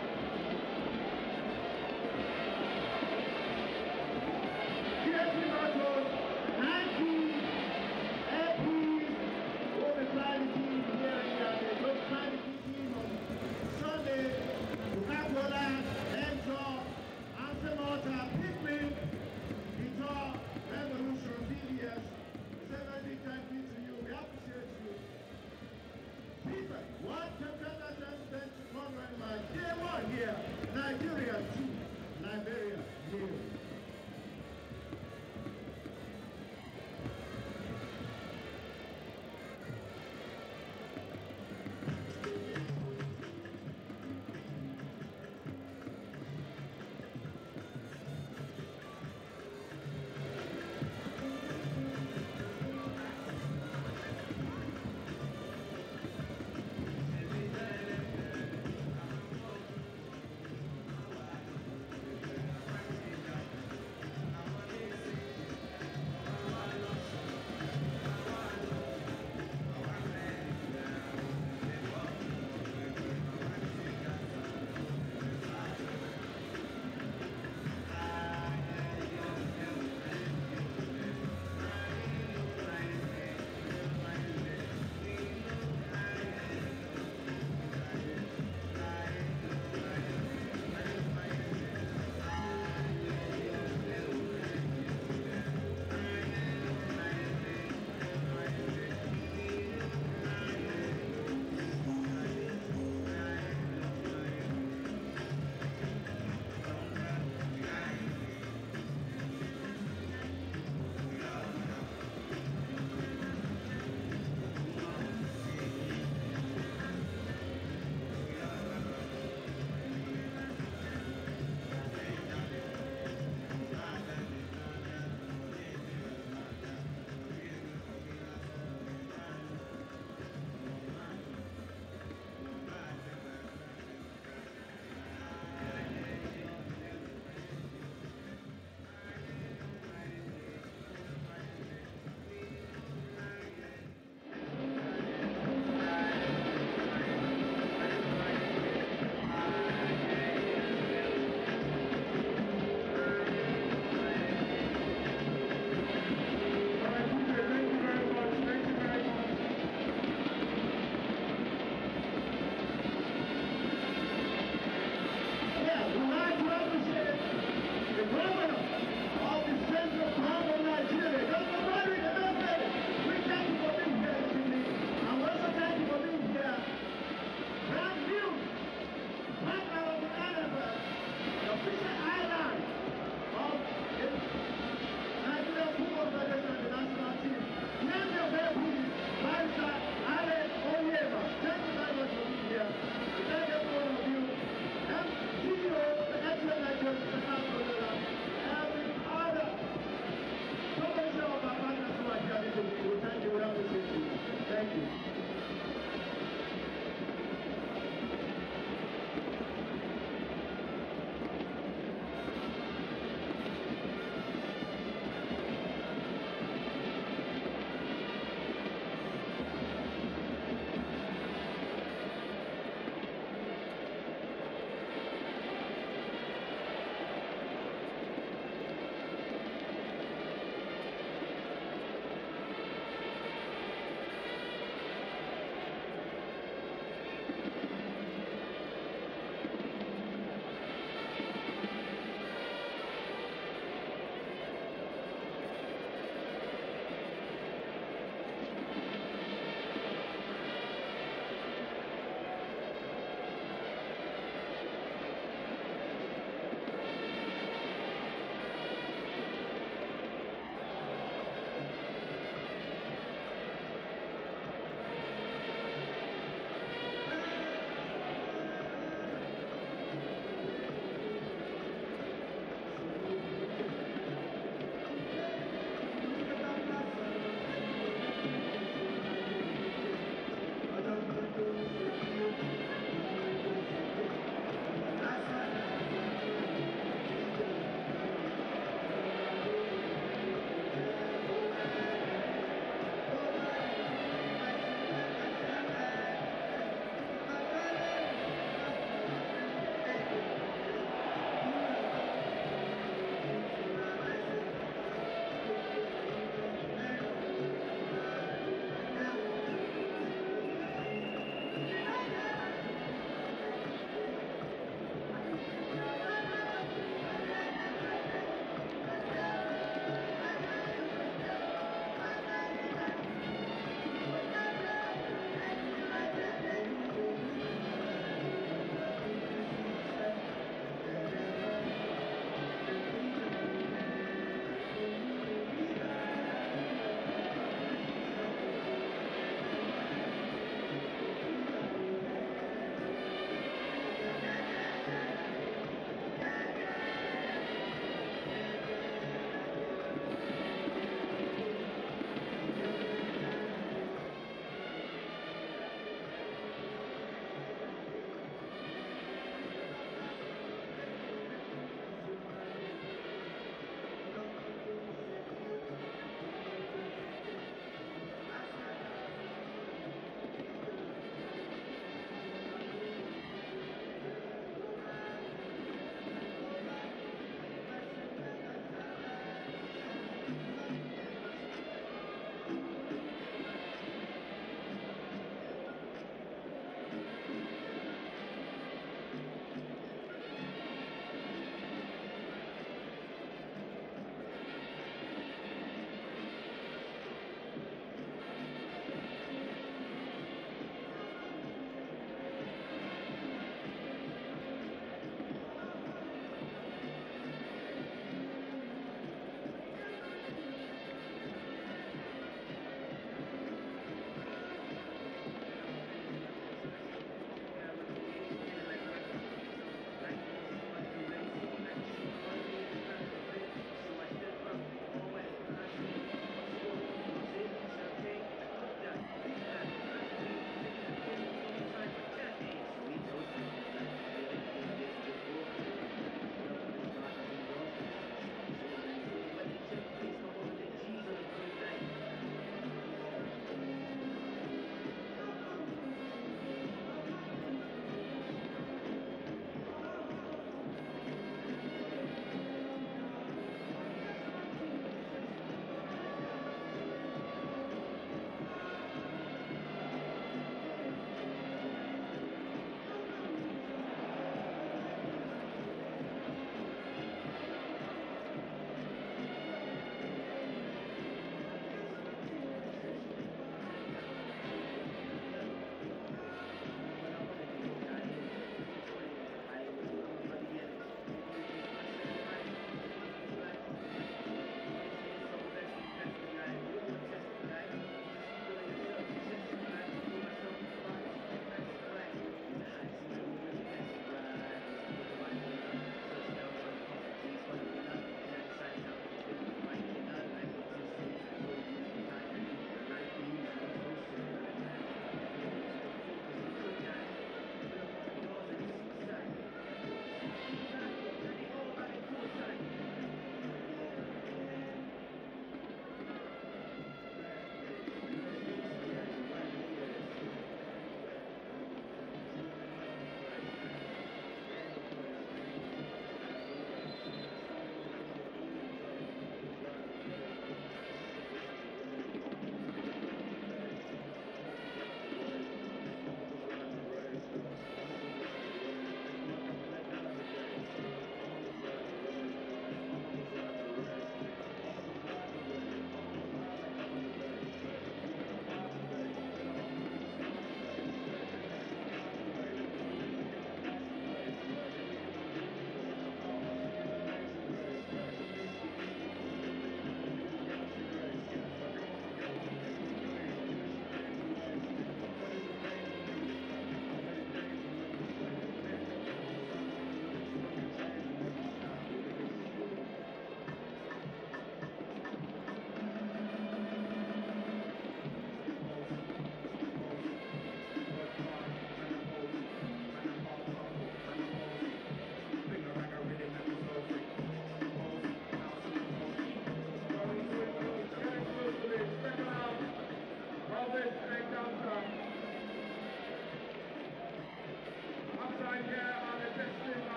Speaker 3: TSC Marshals, Nike, APs, all the flying team here and the good flying team on Sunday, Coca-Cola, Enzo, Ansemota, Pikmin, Vitor, Revolution, VBS. We say very big thank you to you. We appreciate you. People, what can Day 1 here, Nigeria 2, Liberia 0.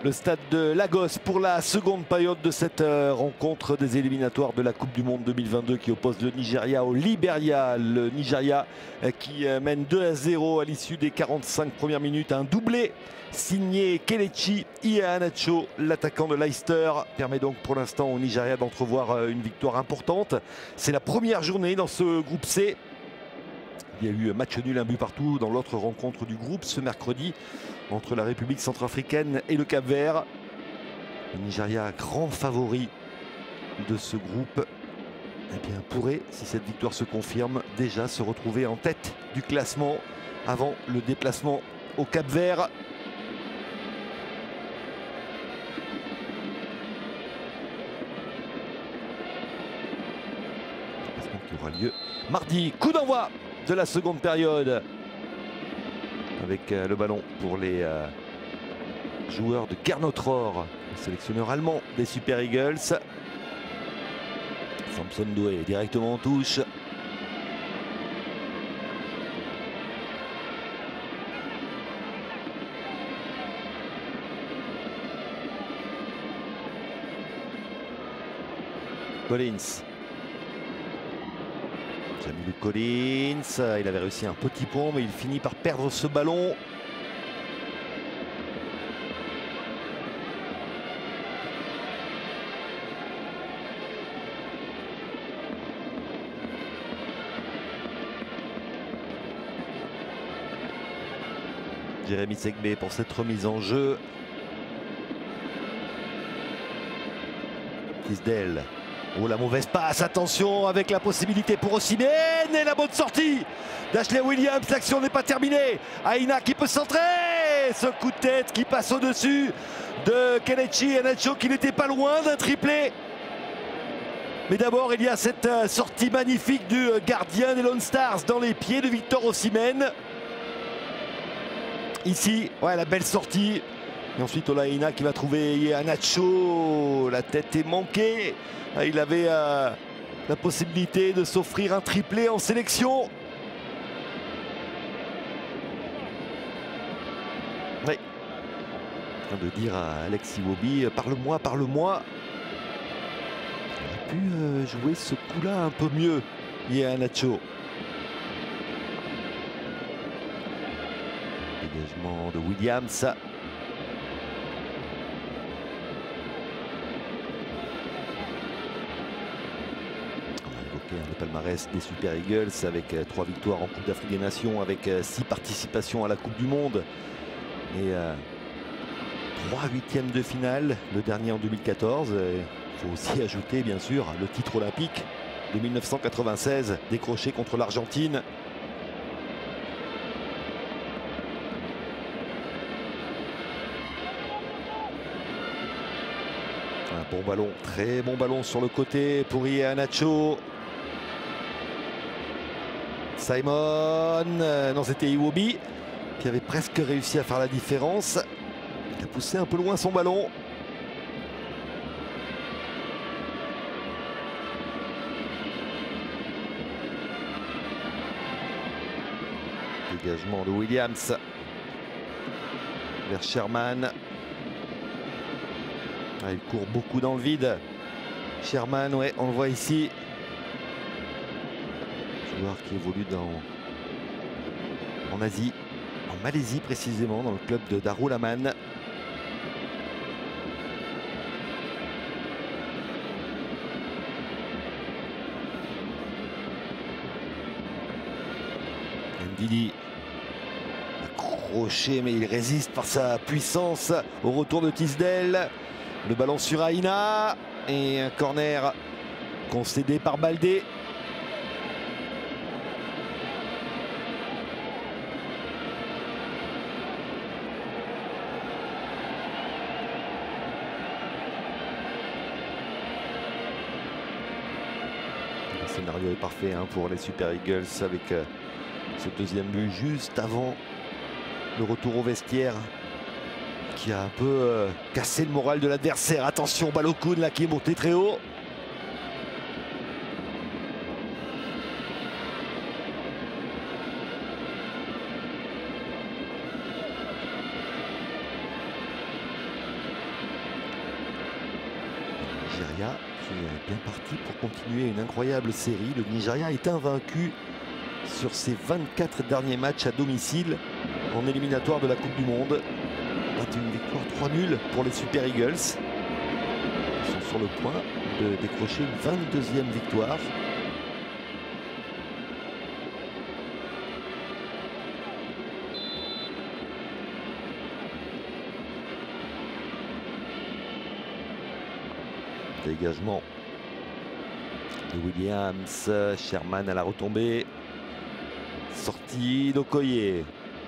Speaker 1: le stade de Lagos pour la seconde période de cette rencontre des éliminatoires de la Coupe du Monde 2022 qui oppose le Nigeria au Liberia. Le Nigeria qui mène 2-0 à l'issue des 45 premières minutes. Un doublé signé Kelechi Iheanacho, l'attaquant de Leicester, permet donc pour l'instant au Nigeria d'entrevoir une victoire importante. C'est la première journée dans ce groupe C. Il y a eu match nul, un but partout dans l'autre rencontre du groupe ce mercredi entre la République centrafricaine et le Cap-Vert. Le Nigeria, grand favori de ce groupe, eh bien, pourrait, si cette victoire se confirme, déjà se retrouver en tête du classement avant le déplacement au Cap-Vert. Qui aura lieu mardi. Coup d'envoi de la seconde période avec le ballon pour les joueurs de Gernot Rohr, le sélectionneur allemand des Super Eagles. Samson Doué directement en touche. Collins. Jamilou Collins, il avait réussi un petit pont mais il finit par perdre ce ballon. Jérémy Segbé pour cette remise en jeu. Tisdale. Oh, la mauvaise passe, attention avec la possibilité pour Osimhen et la bonne sortie d'Ashley Williams. L'action n'est pas terminée. Aina qui peut centrer. Ce coup de tête qui passe au-dessus de Kelechi Iheanacho qui n'était pas loin d'un triplé. Mais d'abord, il y a cette sortie magnifique du gardien des Lone Stars dans les pieds de Victor Osimhen. Ici, ouais, la belle sortie. Et ensuite, Ola qui va trouver Iheanacho. La tête est manquée. Il avait la possibilité de s'offrir un triplé en sélection. Oui. En train de dire à Alex Iwobi, parle-moi, parle-moi. Il aurait pu jouer ce coup-là un peu mieux, Iheanacho. Dégagement de Williams. Le palmarès des Super Eagles avec 3 victoires en Coupe d'Afrique des Nations, avec 6 participations à la Coupe du Monde et 3 huitièmes de finale, le dernier en 2014. Il faut aussi ajouter bien sûr le titre olympique de 1996 décroché contre l'Argentine. Un bon ballon, très bon ballon sur le côté pour Iheanacho. Simon, non c'était Iwobi qui avait presque réussi à faire la différence. Il a poussé un peu loin son ballon. Dégagement de Williams vers Sherman. Il court beaucoup dans le vide. Sherman, ouais, on le voit ici. Joueur qui évolue en Asie, en Malaisie précisément, dans le club de Darul Aman. Ndidi accroché mais il résiste par sa puissance au retour de Tisdale. Le ballon sur Aina et un corner concédé par Baldé. Le scénario est parfait pour les Super Eagles avec ce deuxième but juste avant le retour au vestiaire qui a un peu cassé le moral de l'adversaire. Attention, Balogun là qui est monté très haut. Nigeria qui est bien parti pour continuer une incroyable série. Le Nigeria est invaincu sur ses 24 derniers matchs à domicile en éliminatoire de la Coupe du Monde. 21 victoires, 3 nuls pour les Super Eagles. Ils sont sur le point de décrocher une 22e victoire. Dégagement de Williams, Sherman à la retombée, sortie d'Okoye,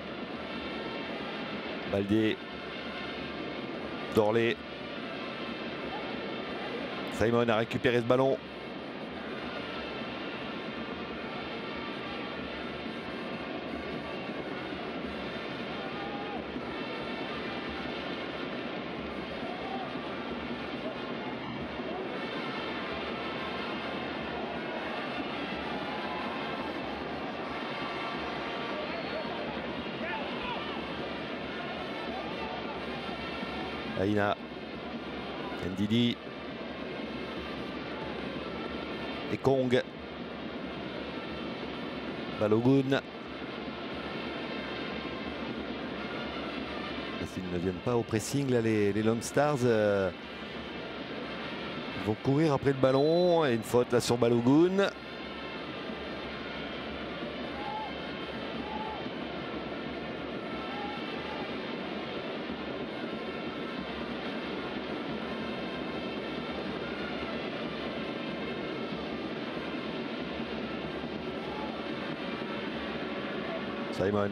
Speaker 1: Baldé, Dorlé, Simon a récupéré ce ballon. Aina, Ndidi et Kong, Balogun. S'ils ne viennent pas au pressing, là, les Lone Stars vont courir après le ballon. Et une faute là sur Balogun. Simon.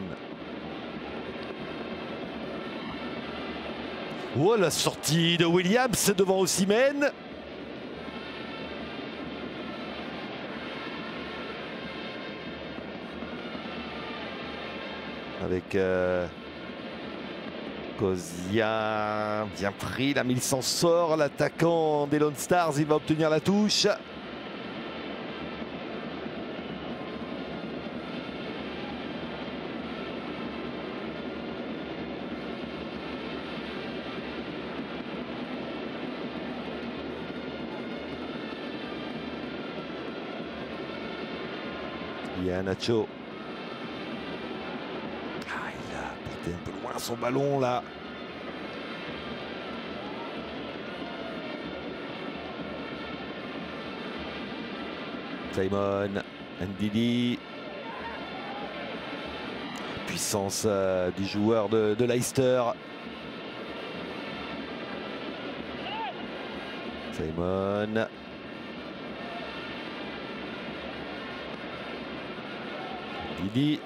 Speaker 1: Oh, la sortie de Williams devant Osimhen. Avec Kozia, bien pris, là, mais il s'en sort. L'attaquant des Lone Stars, il va obtenir la touche. Il y a Nacho. Ah, il a porté un peu loin son ballon là. Simon, Ndidi. Puissance du joueur de Leicester. Simon. Ndidi.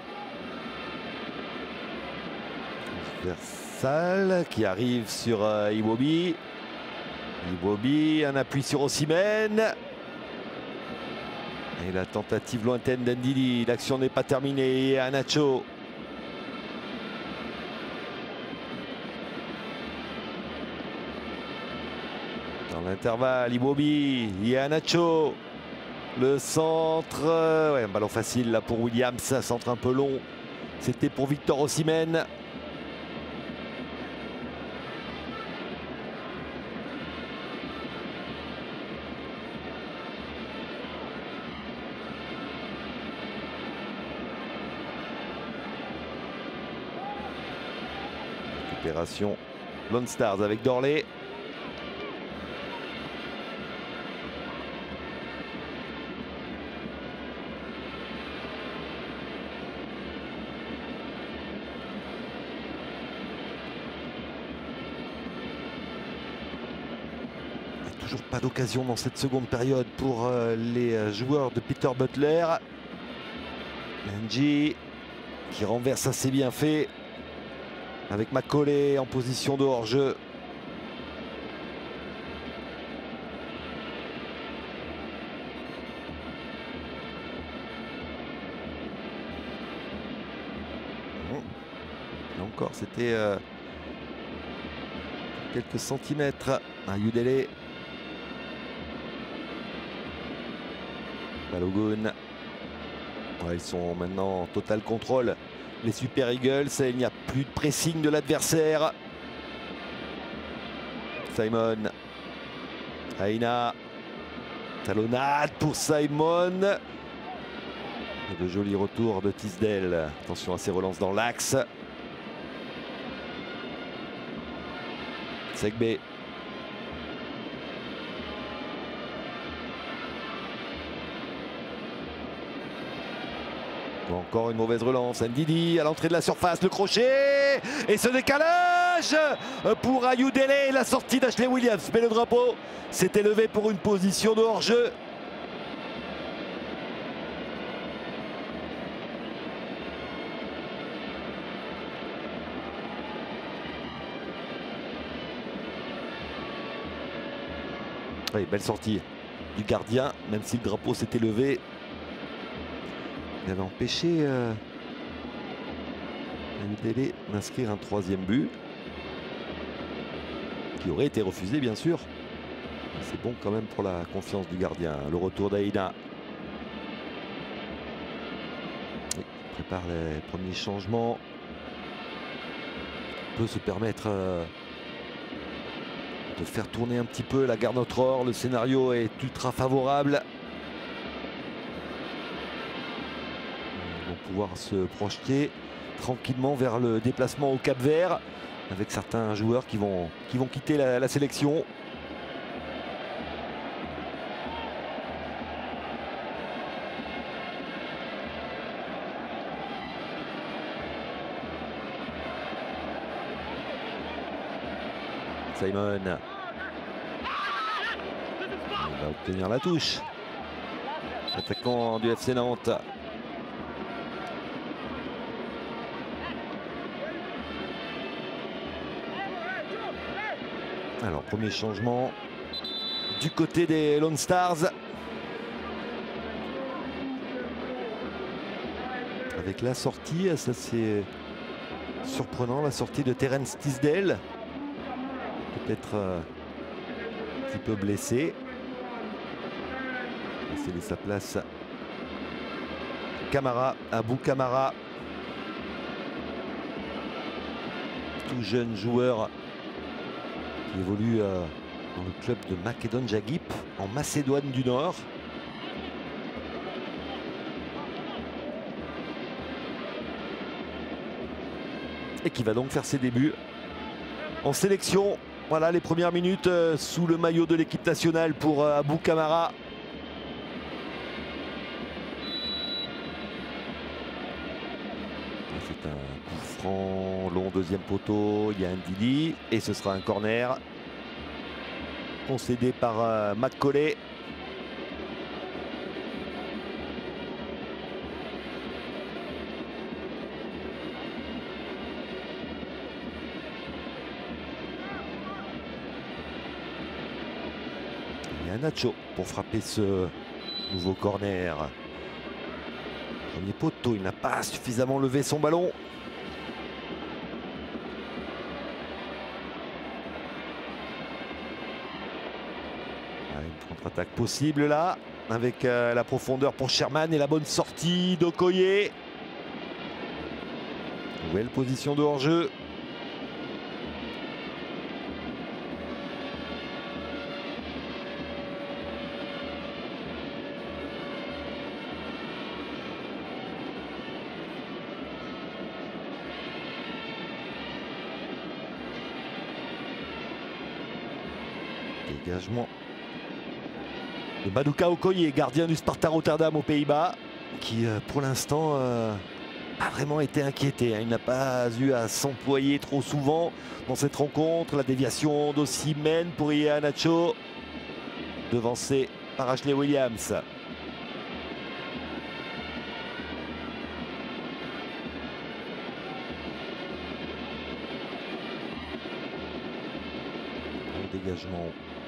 Speaker 1: Versal qui arrive sur Iwobi. Iwobi, un appui sur Osimhen. Et la tentative lointaine d'Ndidi. L'action n'est pas terminée. Et Anacho. Dans l'intervalle, Iwobi. Et Anacho. Le centre. Ouais, un ballon facile là pour Williams. Un centre un peu long. C'était pour Victor Osimhen. Récupération Lone Stars avec Dorlé. Toujours pas d'occasion dans cette seconde période pour les joueurs de Peter Butler. Nenji qui renverse assez bien fait. Avec Macaulay en position de hors-jeu. Là encore, c'était quelques centimètres à Udele. Balogun. Ouais, ils sont maintenant en total contrôle. Les Super Eagles, il n'y a plus de pressing de l'adversaire. Simon. Aina. Talonnade pour Simon. Et de jolis retours de Tisdale. Attention à ses relances dans l'axe. Segbe. Encore une mauvaise relance. Ndidi à l'entrée de la surface, le crochet et ce décalage pour Ayodele, la sortie d'Ashley Williams. Mais le drapeau s'est élevé pour une position de hors-jeu. Oui, belle sortie du gardien, même si le drapeau s'est élevé. Il avait empêché Ayodele d'inscrire un troisième but, qui aurait été refusé bien sûr. C'est bon quand même pour la confiance du gardien. Le retour d'Aina. Il prépare les premiers changements. Il peut se permettre de faire tourner un petit peu la garde notre or. Le scénario est ultra favorable. Ils vont pouvoir se projeter tranquillement vers le déplacement au Cap-Vert avec certains joueurs qui vont quitter la sélection. Simon. Il va obtenir la touche. Attaquant du FC Nantes. Alors, premier changement du côté des Lone Stars. Avec la sortie, ça c'est surprenant, la sortie de Terence Tisdale. Peut-être un petit peu blessé. Il va céder sa place. Camara, Abou Camara. Tout jeune joueur qui évolue dans le club de Macédoine Jagip en Macédoine du Nord. Et qui va donc faire ses débuts en sélection. Voilà les premières minutes sous le maillot de l'équipe nationale pour Abou Camara. C'est un coup franc, long deuxième poteau. Il y a un Ndidi et ce sera un corner concédé par Macaulay. Nacho pour frapper ce nouveau corner. Premier poteau, il n'a pas suffisamment levé son ballon. Une contre-attaque possible là, avec la profondeur pour Sherman et la bonne sortie d'Okoye. Nouvelle position de hors-jeu. Dégagement de Maduka Okoye, gardien du Sparta Rotterdam aux Pays-Bas, qui pour l'instant a vraiment été inquiété. Il n'a pas eu à s'employer trop souvent dans cette rencontre. La déviation d'Osimhen pour Iheanacho, devancé par Ashley Williams. Le dégagement.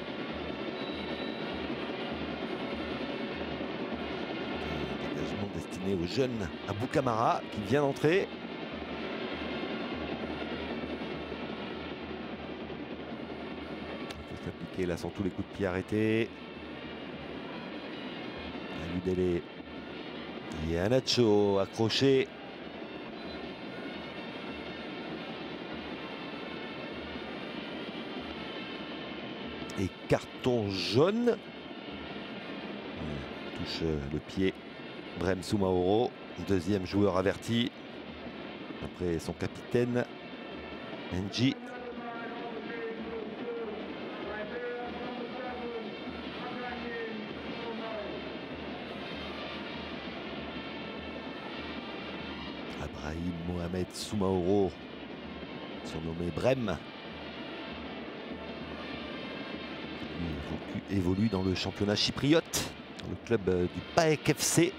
Speaker 1: Destiné au jeune Abou Camara qui vient d'entrer. Il faut s'appliquer là sans tous les coups de pied arrêtés. Ayodele. Iheanacho accroché. Et carton jaune. Touche le pied. Brem Soumaoro, deuxième joueur averti. Après son capitaine, Nji. Abrahim Mohamed Soumaoro, surnommé Brem, il évolue dans le championnat chypriote, dans le club du PAEK FC.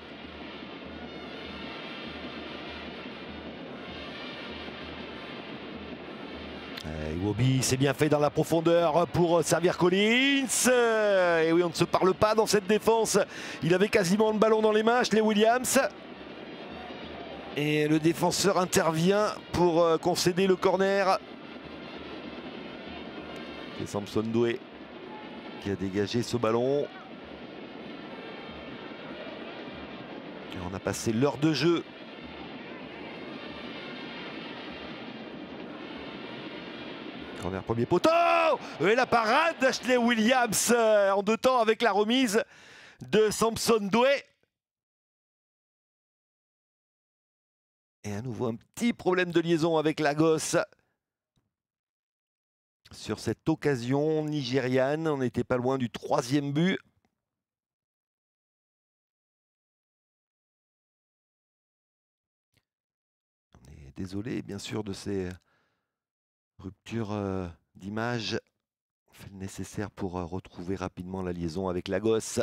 Speaker 1: Iwobi s'est bien fait dans la profondeur pour servir Collins. Et oui, on ne se parle pas dans cette défense. Il avait quasiment le ballon dans les mains, Ashley Williams. Et le défenseur intervient pour concéder le corner. C'est Samson Doué qui a dégagé ce ballon. Et on a passé l'heure de jeu. Corner premier poteau. Et la parade d'Ashley Williams en 2 temps avec la remise de Samson Doué. Et à nouveau un petit problème de liaison avec Lagos. Sur cette occasion nigériane, on n'était pas loin du 3e but. On est désolé bien sûr de ces ruptures d'image. On fait le nécessaire pour retrouver rapidement la liaison avec Lagos.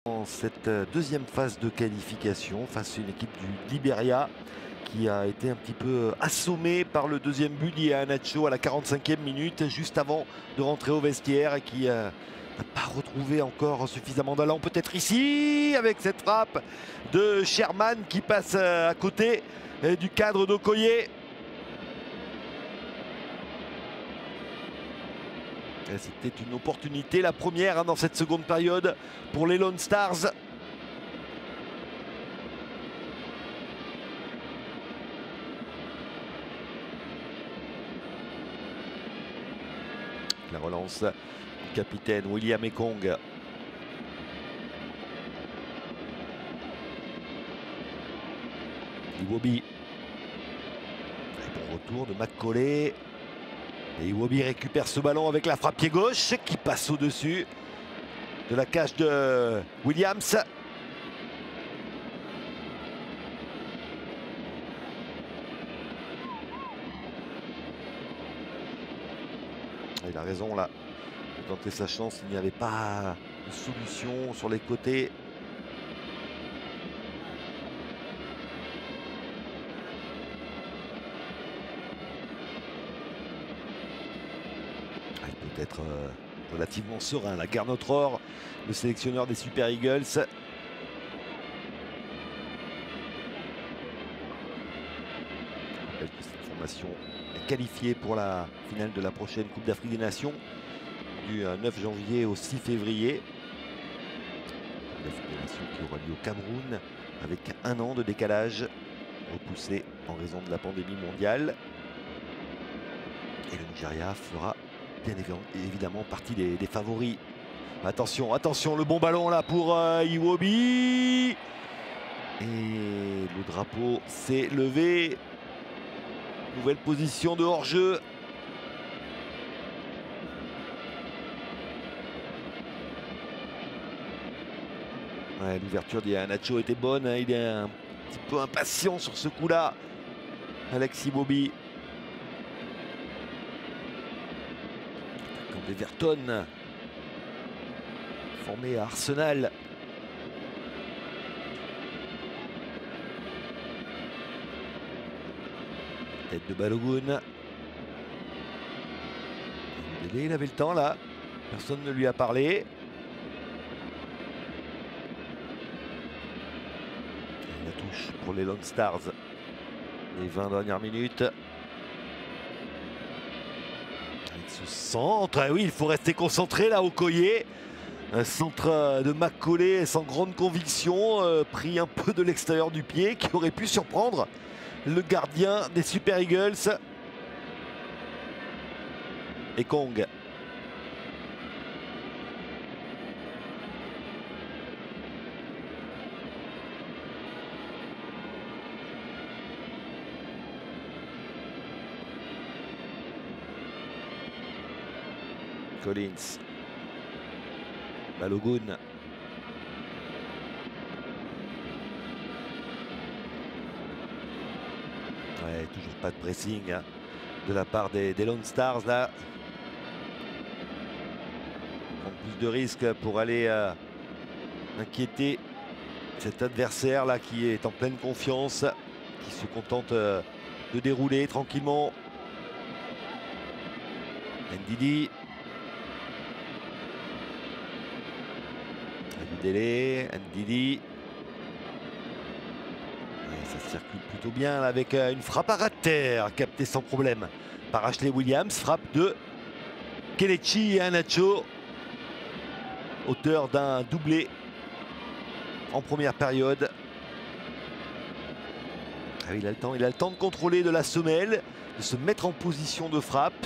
Speaker 1: Dans cette deuxième phase de qualification face à une équipe du Liberia qui a été un petit peu assommée par le deuxième but d'Iheanacho à la 45e minute, juste avant de rentrer au vestiaire, et qui n'a pas retrouvé encore suffisamment d'allant. Peut-être ici, avec cette frappe de Sherman qui passe à côté du cadre d'Okoye. C'était une opportunité, la première dans cette seconde période pour les Lone Stars. La relance du capitaine William Ekong. Iwobi. Bon retour de Macaulay. Et Iwobi récupère ce ballon avec la frappe pied gauche qui passe au-dessus de la cage de Williams. Il a raison là de tenter sa chance. Il n'y avait pas de solution sur les côtés. Peut-être relativement serein. La Gernot Rohr, le sélectionneur des Super Eagles. Je rappelle que cette formation est qualifiée pour la finale de la prochaine Coupe d'Afrique des Nations du 9 janvier au 6 février. Coupe d'Afrique des Nations qui aura lieu au Cameroun avec un an de décalage repoussé en raison de la pandémie mondiale. Et le Nigeria fera bien évidemment partie des favoris. Attention, attention, le bon ballon là pour Iwobi. Et le drapeau s'est levé. Nouvelle position de hors-jeu. Ouais, l'ouverture d'Iheanacho était bonne, hein. Il est un petit peu impatient sur ce coup-là, Alex Iwobi. Everton, formé à Arsenal. Tête de Balogun. Il avait le temps là. Personne ne lui a parlé. La touche pour les Lone Stars. Les 20 dernières minutes. Ce centre, oui, il faut rester concentré là au Okoye. Un centre de Macaulay sans grande conviction, pris un peu de l'extérieur du pied, qui aurait pu surprendre le gardien des Super Eagles. Ekong. Collins. Balogun. Ouais, toujours pas de pressing hein, de la part des Lone Stars là. Prendre plus de risques pour aller inquiéter cet adversaire là qui est en pleine confiance, qui se contente de dérouler tranquillement. Ndidi. Délai, Ndidi. Ça circule plutôt bien là, avec une frappe à ras de terre captée sans problème par Ashley Williams. Frappe de Kelechi Iheanacho, auteur d'un doublé en première période. Ah, il a le temps de contrôler de la semelle, de se mettre en position de frappe.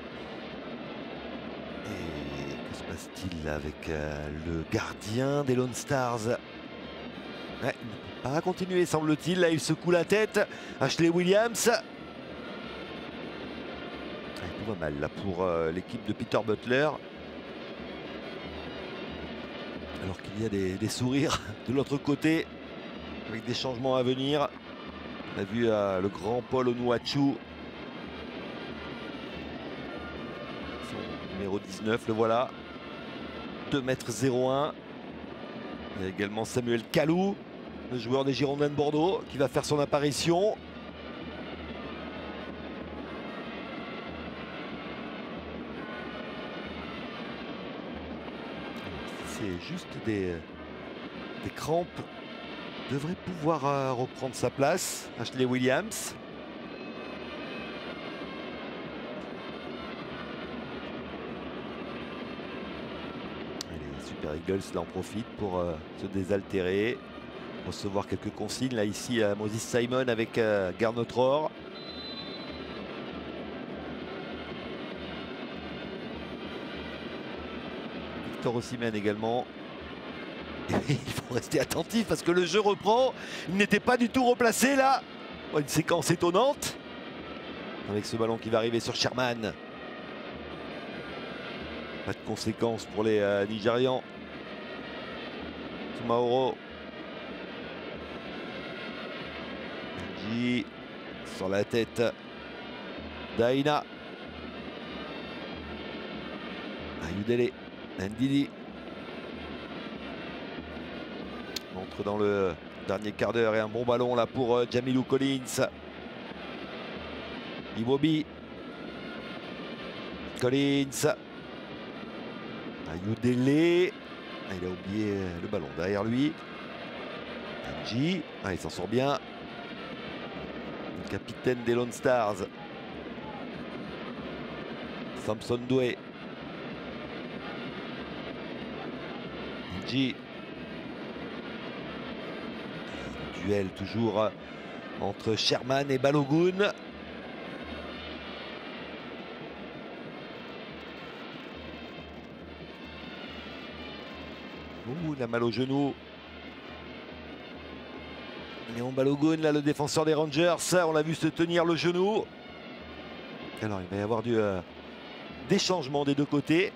Speaker 1: Avec le gardien des Lone Stars. Ouais, il ne peut pas continuer semble-t-il. Là il secoue la tête. Ashley Williams. Tout va mal là pour l'équipe de Peter Butler. Alors qu'il y a des sourires de l'autre côté avec des changements à venir. On a vu le grand Paul Onuachu. Son numéro 19, le voilà. 2,01 m. Il y a également Samuel Kalou, le joueur des Girondins de Bordeaux, qui va faire son apparition. C'est juste des crampes. Devrait pouvoir reprendre sa place. Ashley Williams. Les Super Eagles là en profitent pour se désaltérer. Recevoir quelques consignes là ici à Moses Simon avec Gernot Rohr. Victor Osimhen également. Il faut rester attentif parce que le jeu reprend. Il n'était pas du tout replacé là. Une séquence étonnante. Avec ce ballon qui va arriver sur Sherman. Pas de conséquences pour les Nigérians. Mauro. Benji sur la tête d'Aina. Ayudele. Ndidi. On entre dans le dernier quart d'heure et un bon ballon là pour Jamilou Collins. Iwobi. Collins. Ayudele. Il a oublié le ballon derrière lui. Benji. Il s'en sort bien. Le capitaine des Lone Stars. Samson Doué. Benji. Duel toujours entre Sherman et Balogun. Il a mal au genou. Léon Balogun, là, le défenseur des Rangers, on l'a vu se tenir le genou. Alors il va y avoir des changements des deux côtés.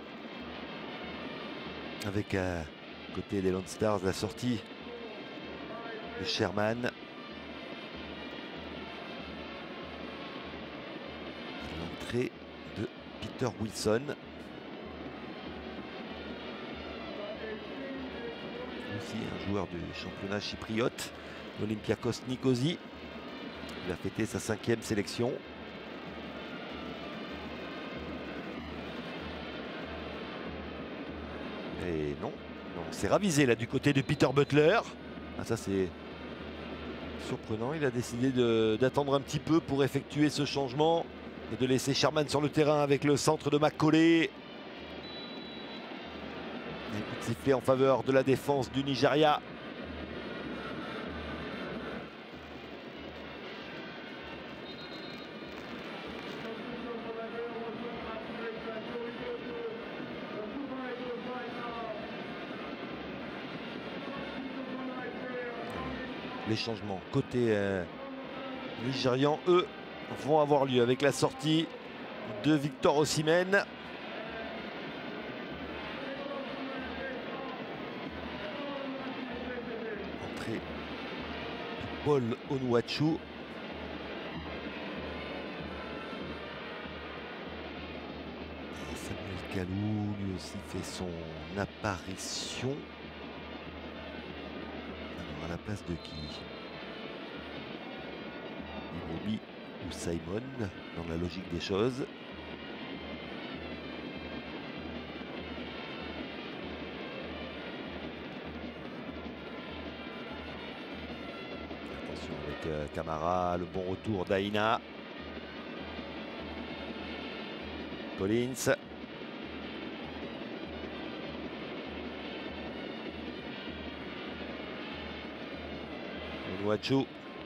Speaker 1: Avec côté des Lone Stars la sortie de Sherman. L'entrée de Peter Wilson. Aussi un joueur du championnat chypriote, l'Olympiakos Nicosie. Il a fêté sa 5e sélection. Et non, c'est ravisé là du côté de Peter Butler. Ça c'est surprenant, il a décidé d'attendre un petit peu pour effectuer ce changement et de laisser Sherman sur le terrain avec le centre de Macaulay. Un coup de sifflet en faveur de la défense du Nigeria. Les changements côté nigérian, eux, vont avoir lieu avec la sortie de Victor Osimhen. Entrée de Paul Onuachu. Et Samuel Kalou lui aussi fait son apparition. À la place de qui? Iwobi ou Simon dans la logique des choses. Attention avec Camara, le bon retour d'Aina. Collins. Onuachu.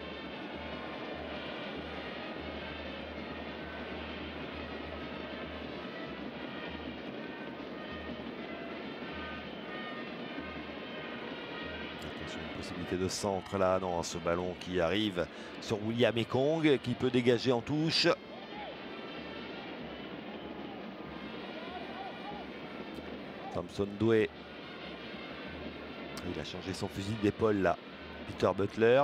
Speaker 1: Attention, une possibilité de centre là, non, ce ballon qui arrive sur William Ekong qui peut dégager en touche. Samson Doué. Il a changé son fusil d'épaule là. Peter Butler.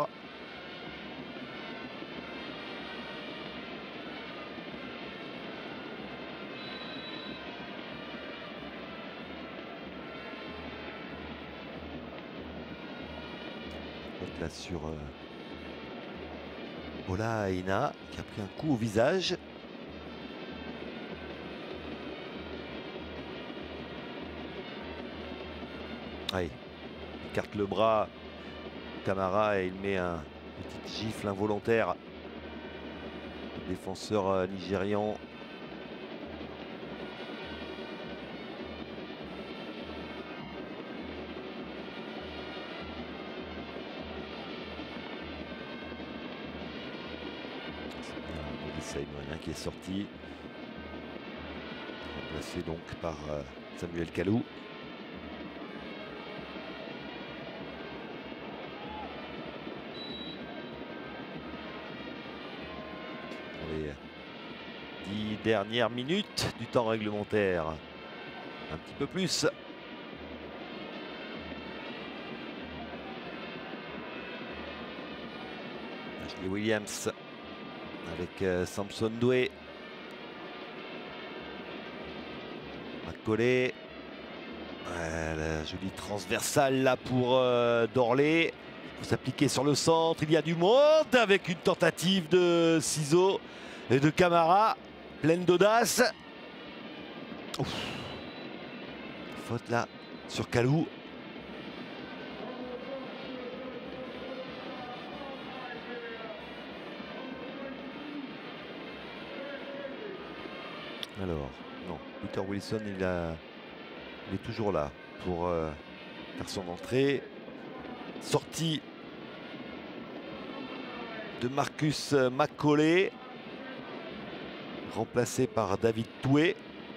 Speaker 1: Là sur Ola Aina qui a pris un coup au visage. Allez, il écarte le bras Camara et il met un petit gifle involontaire. Le défenseur nigérian. C'est Moïna qui est sorti, remplacé donc par Samuel Kalou. Pour les 10 dernières minutes du temps réglementaire, un petit peu plus. Ashley Williams avec Samson Doué. Macaulay. La jolie transversale là pour Dorlé. Il faut s'appliquer sur le centre. Il y a du monde avec une tentative de ciseaux et de Camara. Pleine d'audace. Faute là sur Kalou. Alors, non, Peter Wilson, il est toujours là pour faire son entrée. Sortie de Marcus Macaulay, remplacé par David Toué.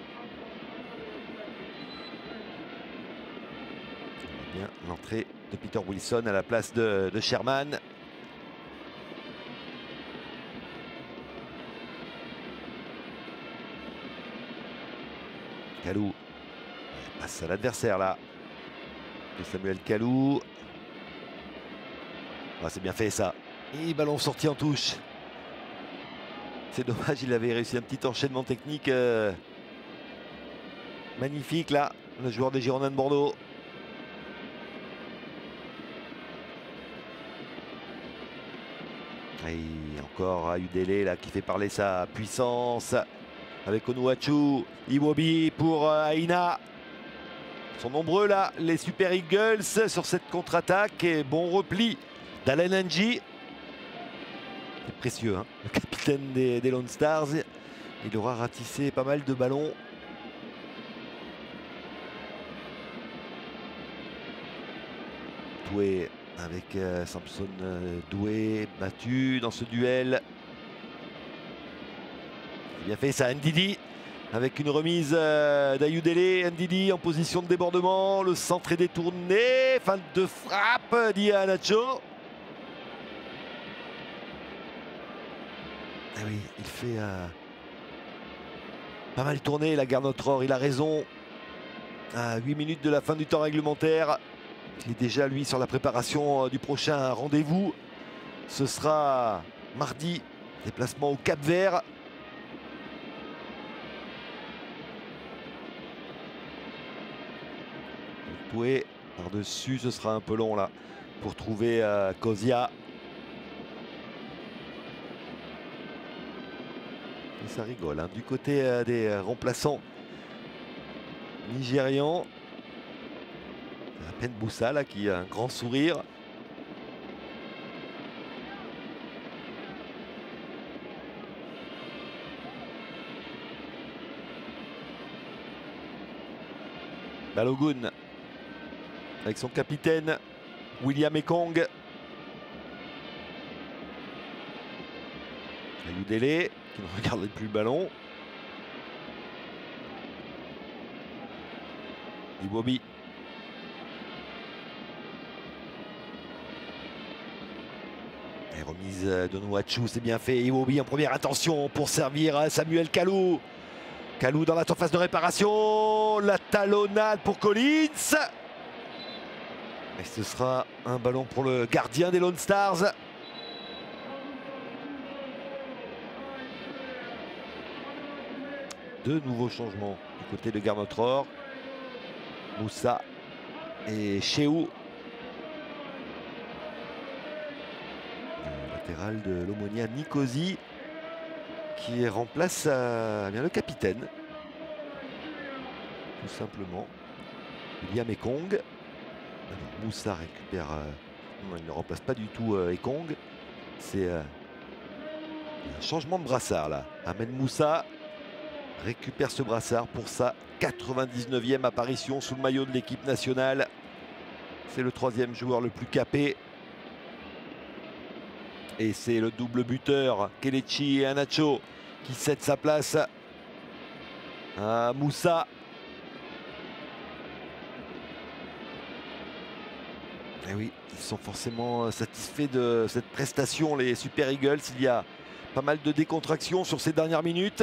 Speaker 1: Bien, l'entrée de Peter Wilson à la place de Sherman. Kalou passe à l'adversaire là. De Samuel Kalou. Ah, c'est bien fait ça. Et ballon sorti en touche. C'est dommage, il avait réussi un petit enchaînement technique magnifique là. Le joueur des Girondins de Bordeaux. Et encore Ayudele là qui fait parler sa puissance. Avec Onuachu, Iwobi pour Aina. Ils sont nombreux là, les Super Eagles sur cette contre-attaque. Et bon repli d'Alen N'Ji. C'est précieux, hein, le capitaine des Lone Stars. Il aura ratissé pas mal de ballons. Doué avec Samson Doué battu dans ce duel. Bien fait ça, Ndidi avec une remise d'Ayudele. Ndidi en position de débordement. Le centre est détourné. Fin de frappe d'Iheanacho. Ah oui, il fait pas mal tourner la Gernot Rohr. Il a raison. À 8 minutes de la fin du temps réglementaire. Il est déjà lui sur la préparation du prochain rendez-vous. Ce sera mardi. Déplacement au Cap-Vert. Par-dessus, ce sera un peu long là pour trouver Kozia. Et ça rigole hein. Du côté des remplaçants nigérians. À peine Boussa là qui a un grand sourire. Balogun avec son capitaine William Ekong. Ayudele qui ne regardait plus le ballon. Iwobi. Et remise de Nouachou, c'est bien fait. Iwobi en première attention pour servir à Samuel Kalou. Kalou dans la surface de réparation. La talonnade pour Collins. Et ce sera un ballon pour le gardien des Lone Stars. Deux nouveaux changements du côté de Gernot Rohr. Moussa et Chéou. latéral de l'Omonia Nicosie, qui remplace bien, le capitaine, tout simplement, William Ekong. Alors, Moussa récupère, non, il ne remplace pas du tout Ekong, c'est un changement de brassard là. Ahmed Moussa récupère ce brassard pour sa 99e apparition sous le maillot de l'équipe nationale. C'est le 3e joueur le plus capé. Et c'est le double buteur Kelechi Iheanacho qui cède sa place à Moussa. Et oui, ils sont forcément satisfaits de cette prestation, les Super Eagles. Il y a pas mal de décontraction sur ces dernières minutes.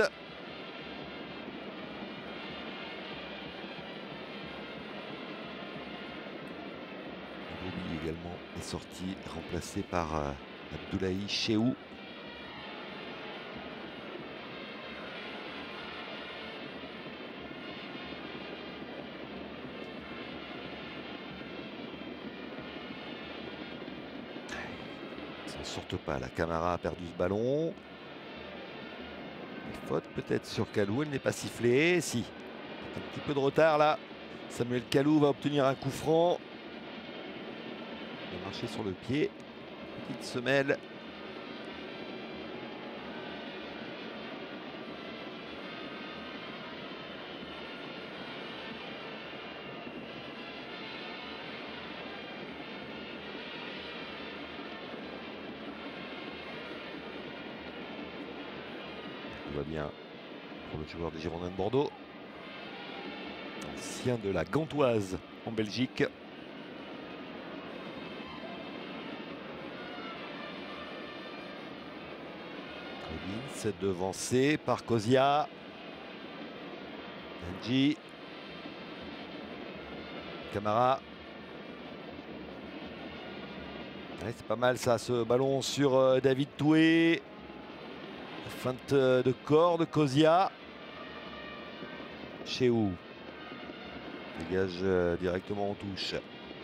Speaker 1: Bobby également est sorti, remplacé par Abdoulaye Cheou. Ils ne sortent pas. La Camara a perdu ce ballon. Une faute peut-être sur Kalou, elle n'est pas sifflée. Si, un petit peu de retard là. Samuel Kalou va obtenir un coup franc. Il va marcher sur le pied. Petite semelle. Tout va bien pour le joueur des Girondins de Bordeaux, ancien de la Gantoise en Belgique. Collins devancé par Kozia. Ndji. Camara. Ouais, c'est pas mal ça, ce ballon sur David Toué. Feinte de corps de Kozia. Cheou dégage directement en touche.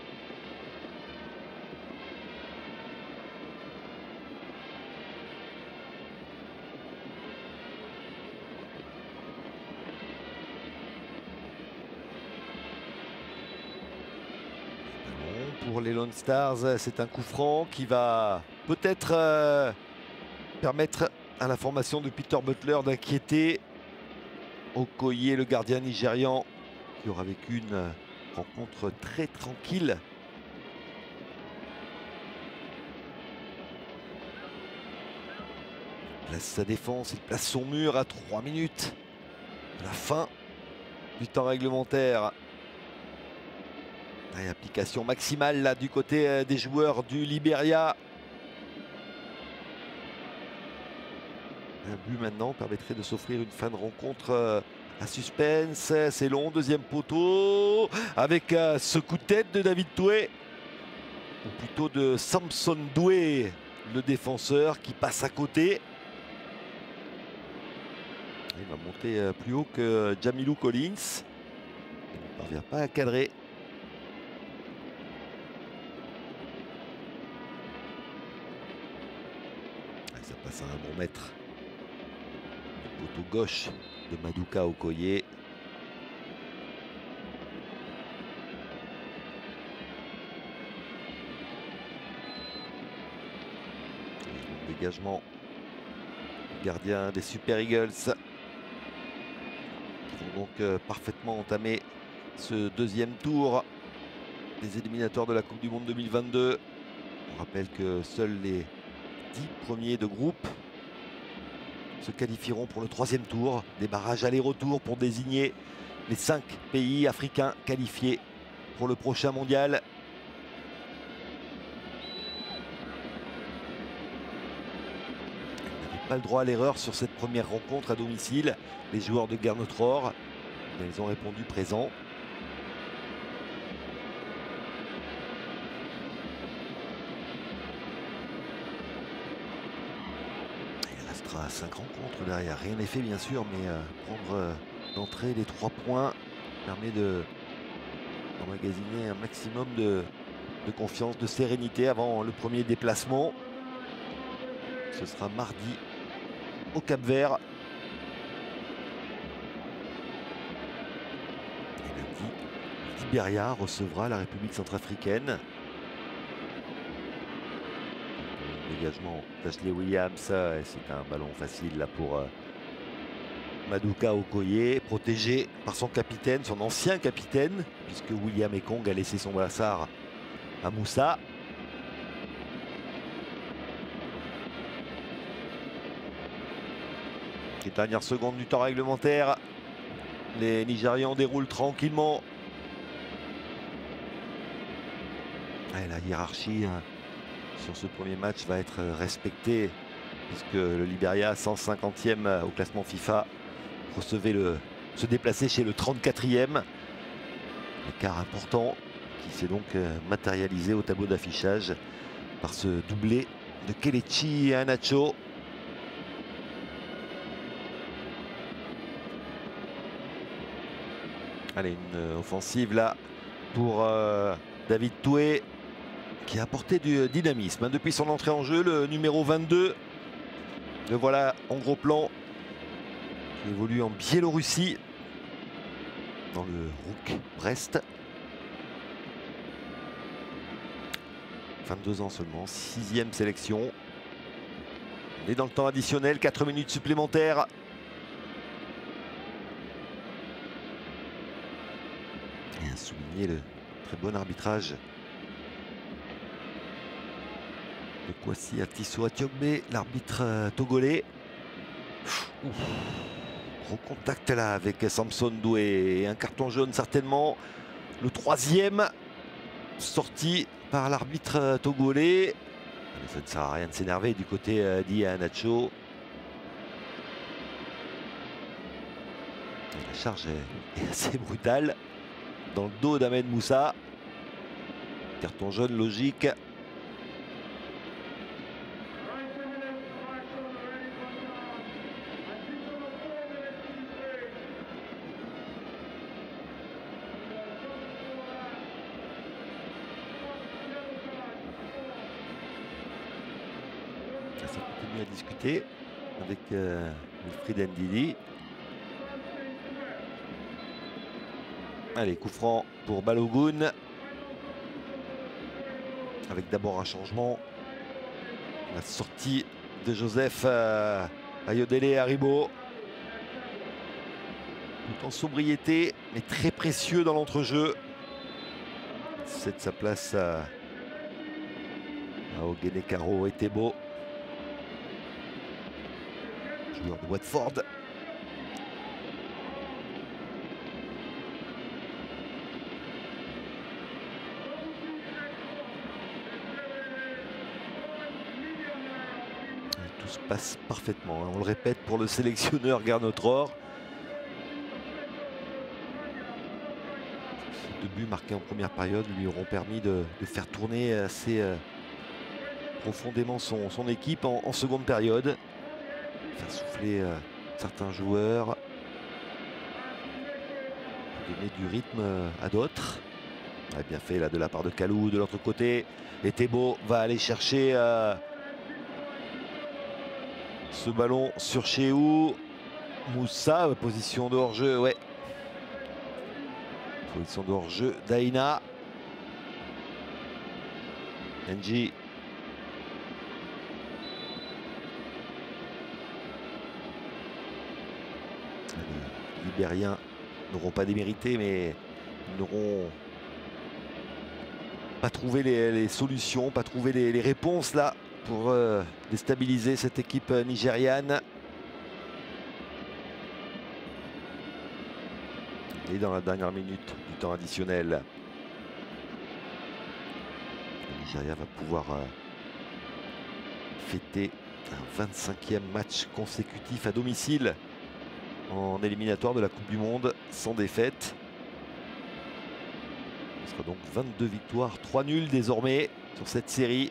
Speaker 1: Pour les Lone Stars, c'est un coup franc qui va peut-être permettre à la formation de Peter Butler d'inquiéter Okoye, le gardien nigérian, qui aura vécu une rencontre très tranquille. Il place sa défense, il place son mur à 3 minutes de la fin du temps réglementaire. Et application maximale là du côté des joueurs du Liberia. Un but maintenant permettrait de s'offrir une fin de rencontre à suspense. C'est long, deuxième poteau avec ce coup de tête de David Toué, ou plutôt de Samson Doué, le défenseur qui passe à côté. Il va monter plus haut que Jamilou Collins. Il ne parvient pas à cadrer. Ça passe à un bon mètre. Le poteau gauche de Maduka Okoye. Dégagement du gardien des Super Eagles. Ils vont donc parfaitement entamer ce deuxième tour des éliminatoires de la Coupe du Monde 2022. On rappelle que seuls les 10 premiers de groupe se qualifieront pour le troisième tour. Des barrages aller-retour pour désigner les 5 pays africains qualifiés pour le prochain mondial. Ils n'avaient pas le droit à l'erreur sur cette première rencontre à domicile. Les joueurs de Gernot-Rohr, ils ont répondu présent. À 5 rencontres derrière, rien n'est fait bien sûr, mais prendre d'entrée les 3 points permet d'emmagasiner un maximum de confiance, de sérénité avant le premier déplacement. Ce sera mardi au Cap-Vert. Et lundi, Libéria recevra la République centrafricaine. Dégagement d'Ashley Williams, et c'est un ballon facile là pour Maduka Okoye, protégé par son capitaine, son ancien capitaine, puisque William Ekong a laissé son brassard à Moussa. Les dernières secondes du temps réglementaire, les Nigérians déroulent tranquillement. Et la hiérarchie sur ce premier match va être respectée, puisque le Libéria, 150e au classement FIFA, se déplaçait chez le 34e. Écart important qui s'est donc matérialisé au tableau d'affichage par ce doublé de Kelechi Iheanacho. Allez, une offensive là pour David Toué, qui a apporté du dynamisme depuis son entrée en jeu. Le numéro 22, le voilà en gros plan, qui évolue en Biélorussie dans le ROUK Brest. 22 ans seulement, 6e sélection. On est dans le temps additionnel, 4 minutes supplémentaires. Et à souligner le très bon arbitrage de Kwasi Atiso Atiogbe, l'arbitre togolais. Ouf. Gros contact là avec Samson Doué, et un carton jaune certainement. Le 3e sorti par l'arbitre togolais. Ça ne sert à rien de s'énerver du côté d'Iheanacho. La charge est assez brutale dans le dos d'Ahmed Moussa. Carton jaune logique. Ça continue à discuter avec Wilfried Ndidi. Allez, coup franc pour Balogun. Avec d'abord un changement. La sortie de Joseph Ayodele Haribo. Tout en sobriété, mais très précieux dans l'entrejeu. C'est sa place à Ogene Karo Etebo, joueur de Watford. Tout se passe parfaitement, hein. On le répète pour le sélectionneur Gernot Rohr. Ces 2 buts marqués en première période lui auront permis de faire tourner assez profondément son équipe en seconde période. Faire souffler certains joueurs, donner du rythme à d'autres. Bien fait là de la part de Kalou de l'autre côté. Et Thébo va aller chercher ce ballon sur Chéhou. Moussa, position de hors-jeu, ouais. Position de hors-jeu d'Aina. Nji. Les Libériens n'auront pas démérité, mais ils n'auront pas trouvé les solutions, pas trouvé les réponses là pour déstabiliser cette équipe nigériane. Et dans la dernière minute du temps additionnel, le Nigeria va pouvoir fêter un 25e match consécutif à domicile en éliminatoire de la Coupe du Monde sans défaite. Ce sera donc 22 victoires, 3 nuls désormais sur cette série.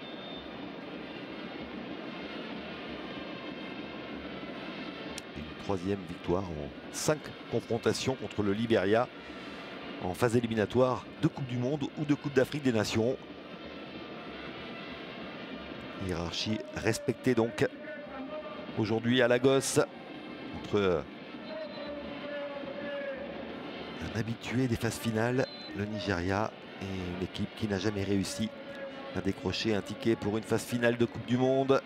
Speaker 1: Et une 3e victoire en 5 confrontations contre le Libéria en phase éliminatoire de Coupe du Monde ou de Coupe d'Afrique des Nations. Hiérarchie respectée donc aujourd'hui à Lagos entre un habitué des phases finales, le Nigeria, et une équipe qui n'a jamais réussi à décrocher un ticket pour une phase finale de Coupe du Monde.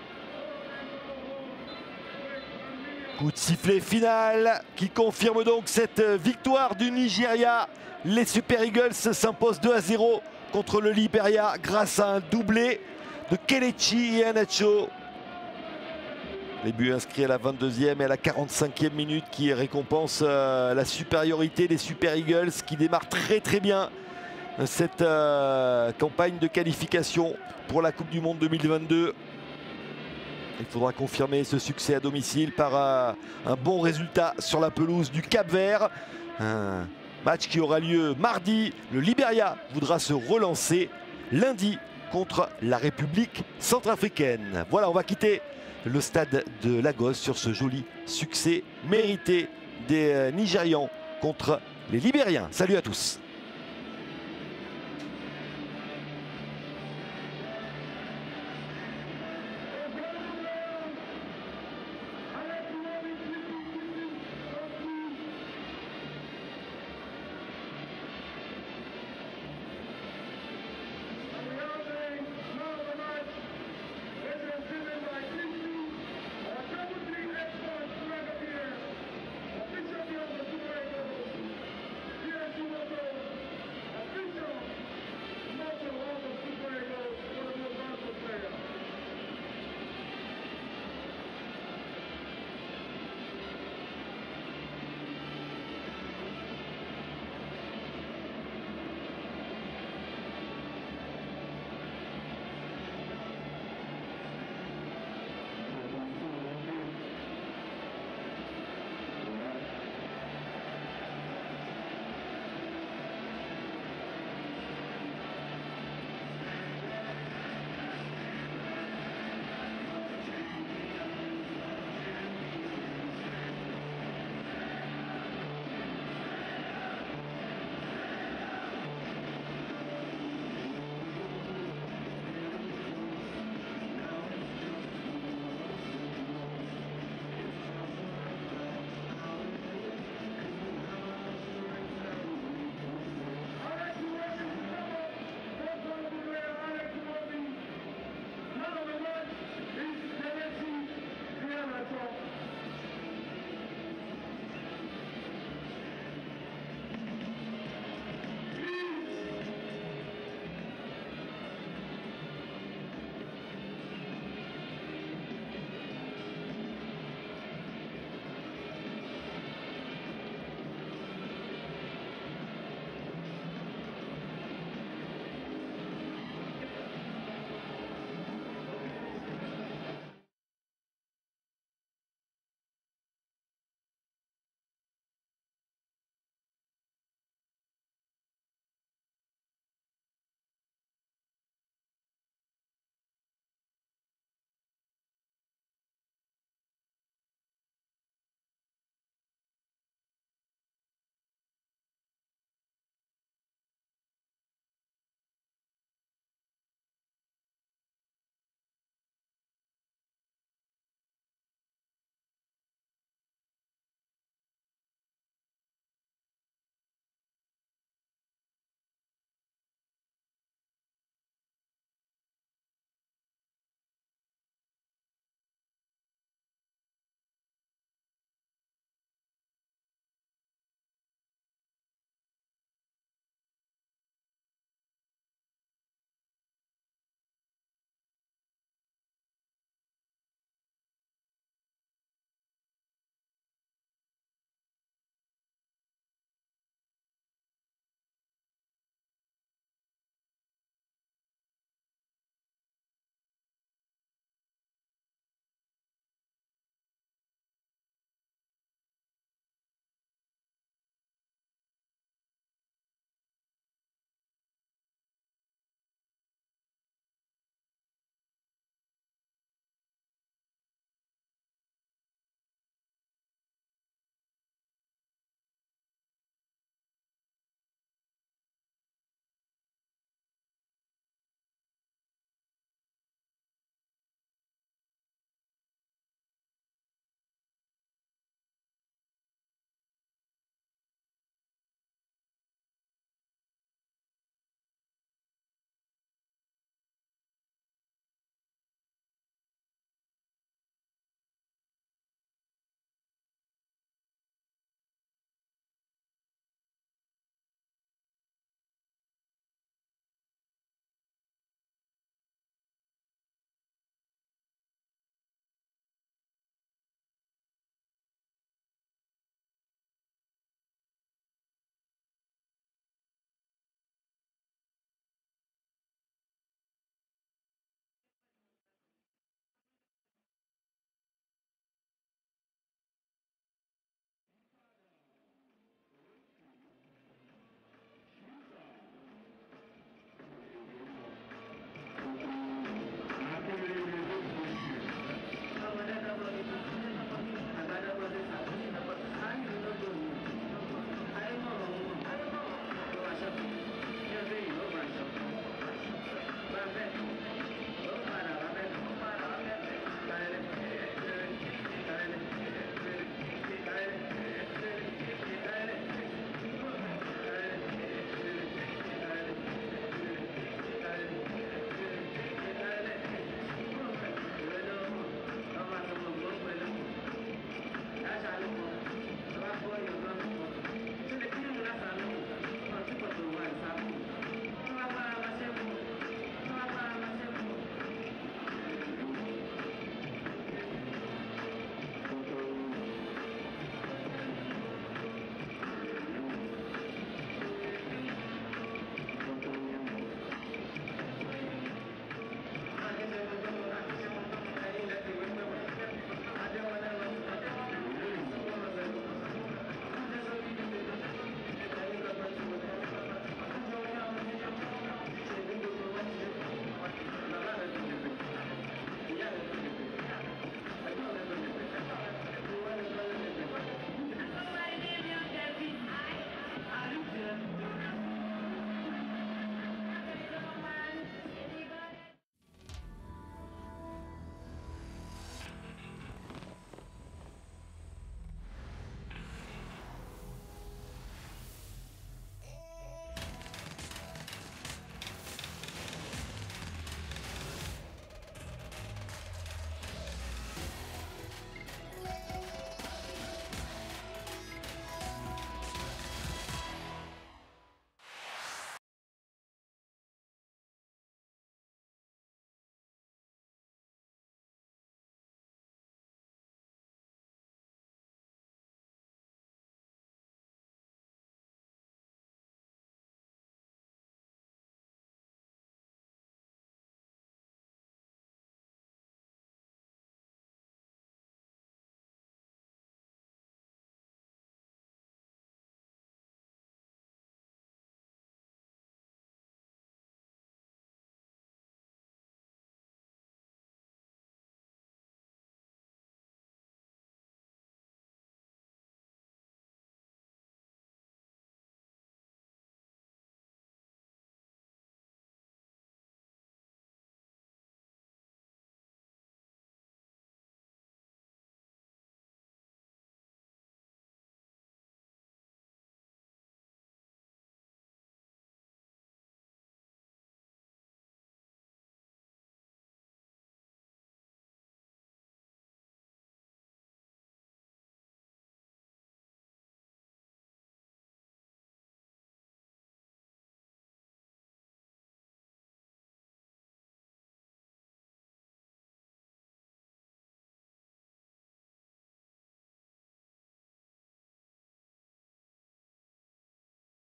Speaker 1: Coup de sifflet final qui confirme donc cette victoire du Nigeria. Les Super Eagles s'imposent 2-0 contre le Liberia grâce à un doublé de Kelechi Iheanacho. Les buts inscrits à la 22e et à la 45e minute qui récompense la supériorité des Super Eagles qui démarrent très bien cette campagne de qualification pour la Coupe du Monde 2022. Il faudra confirmer ce succès à domicile par un bon résultat sur la pelouse du Cap-Vert. Un match qui aura lieu mardi. Le Liberia voudra se relancer lundi contre la République centrafricaine. Voilà, on va quitter le stade de Lagos sur ce joli succès mérité des Nigérians contre les Libériens. Salut à tous.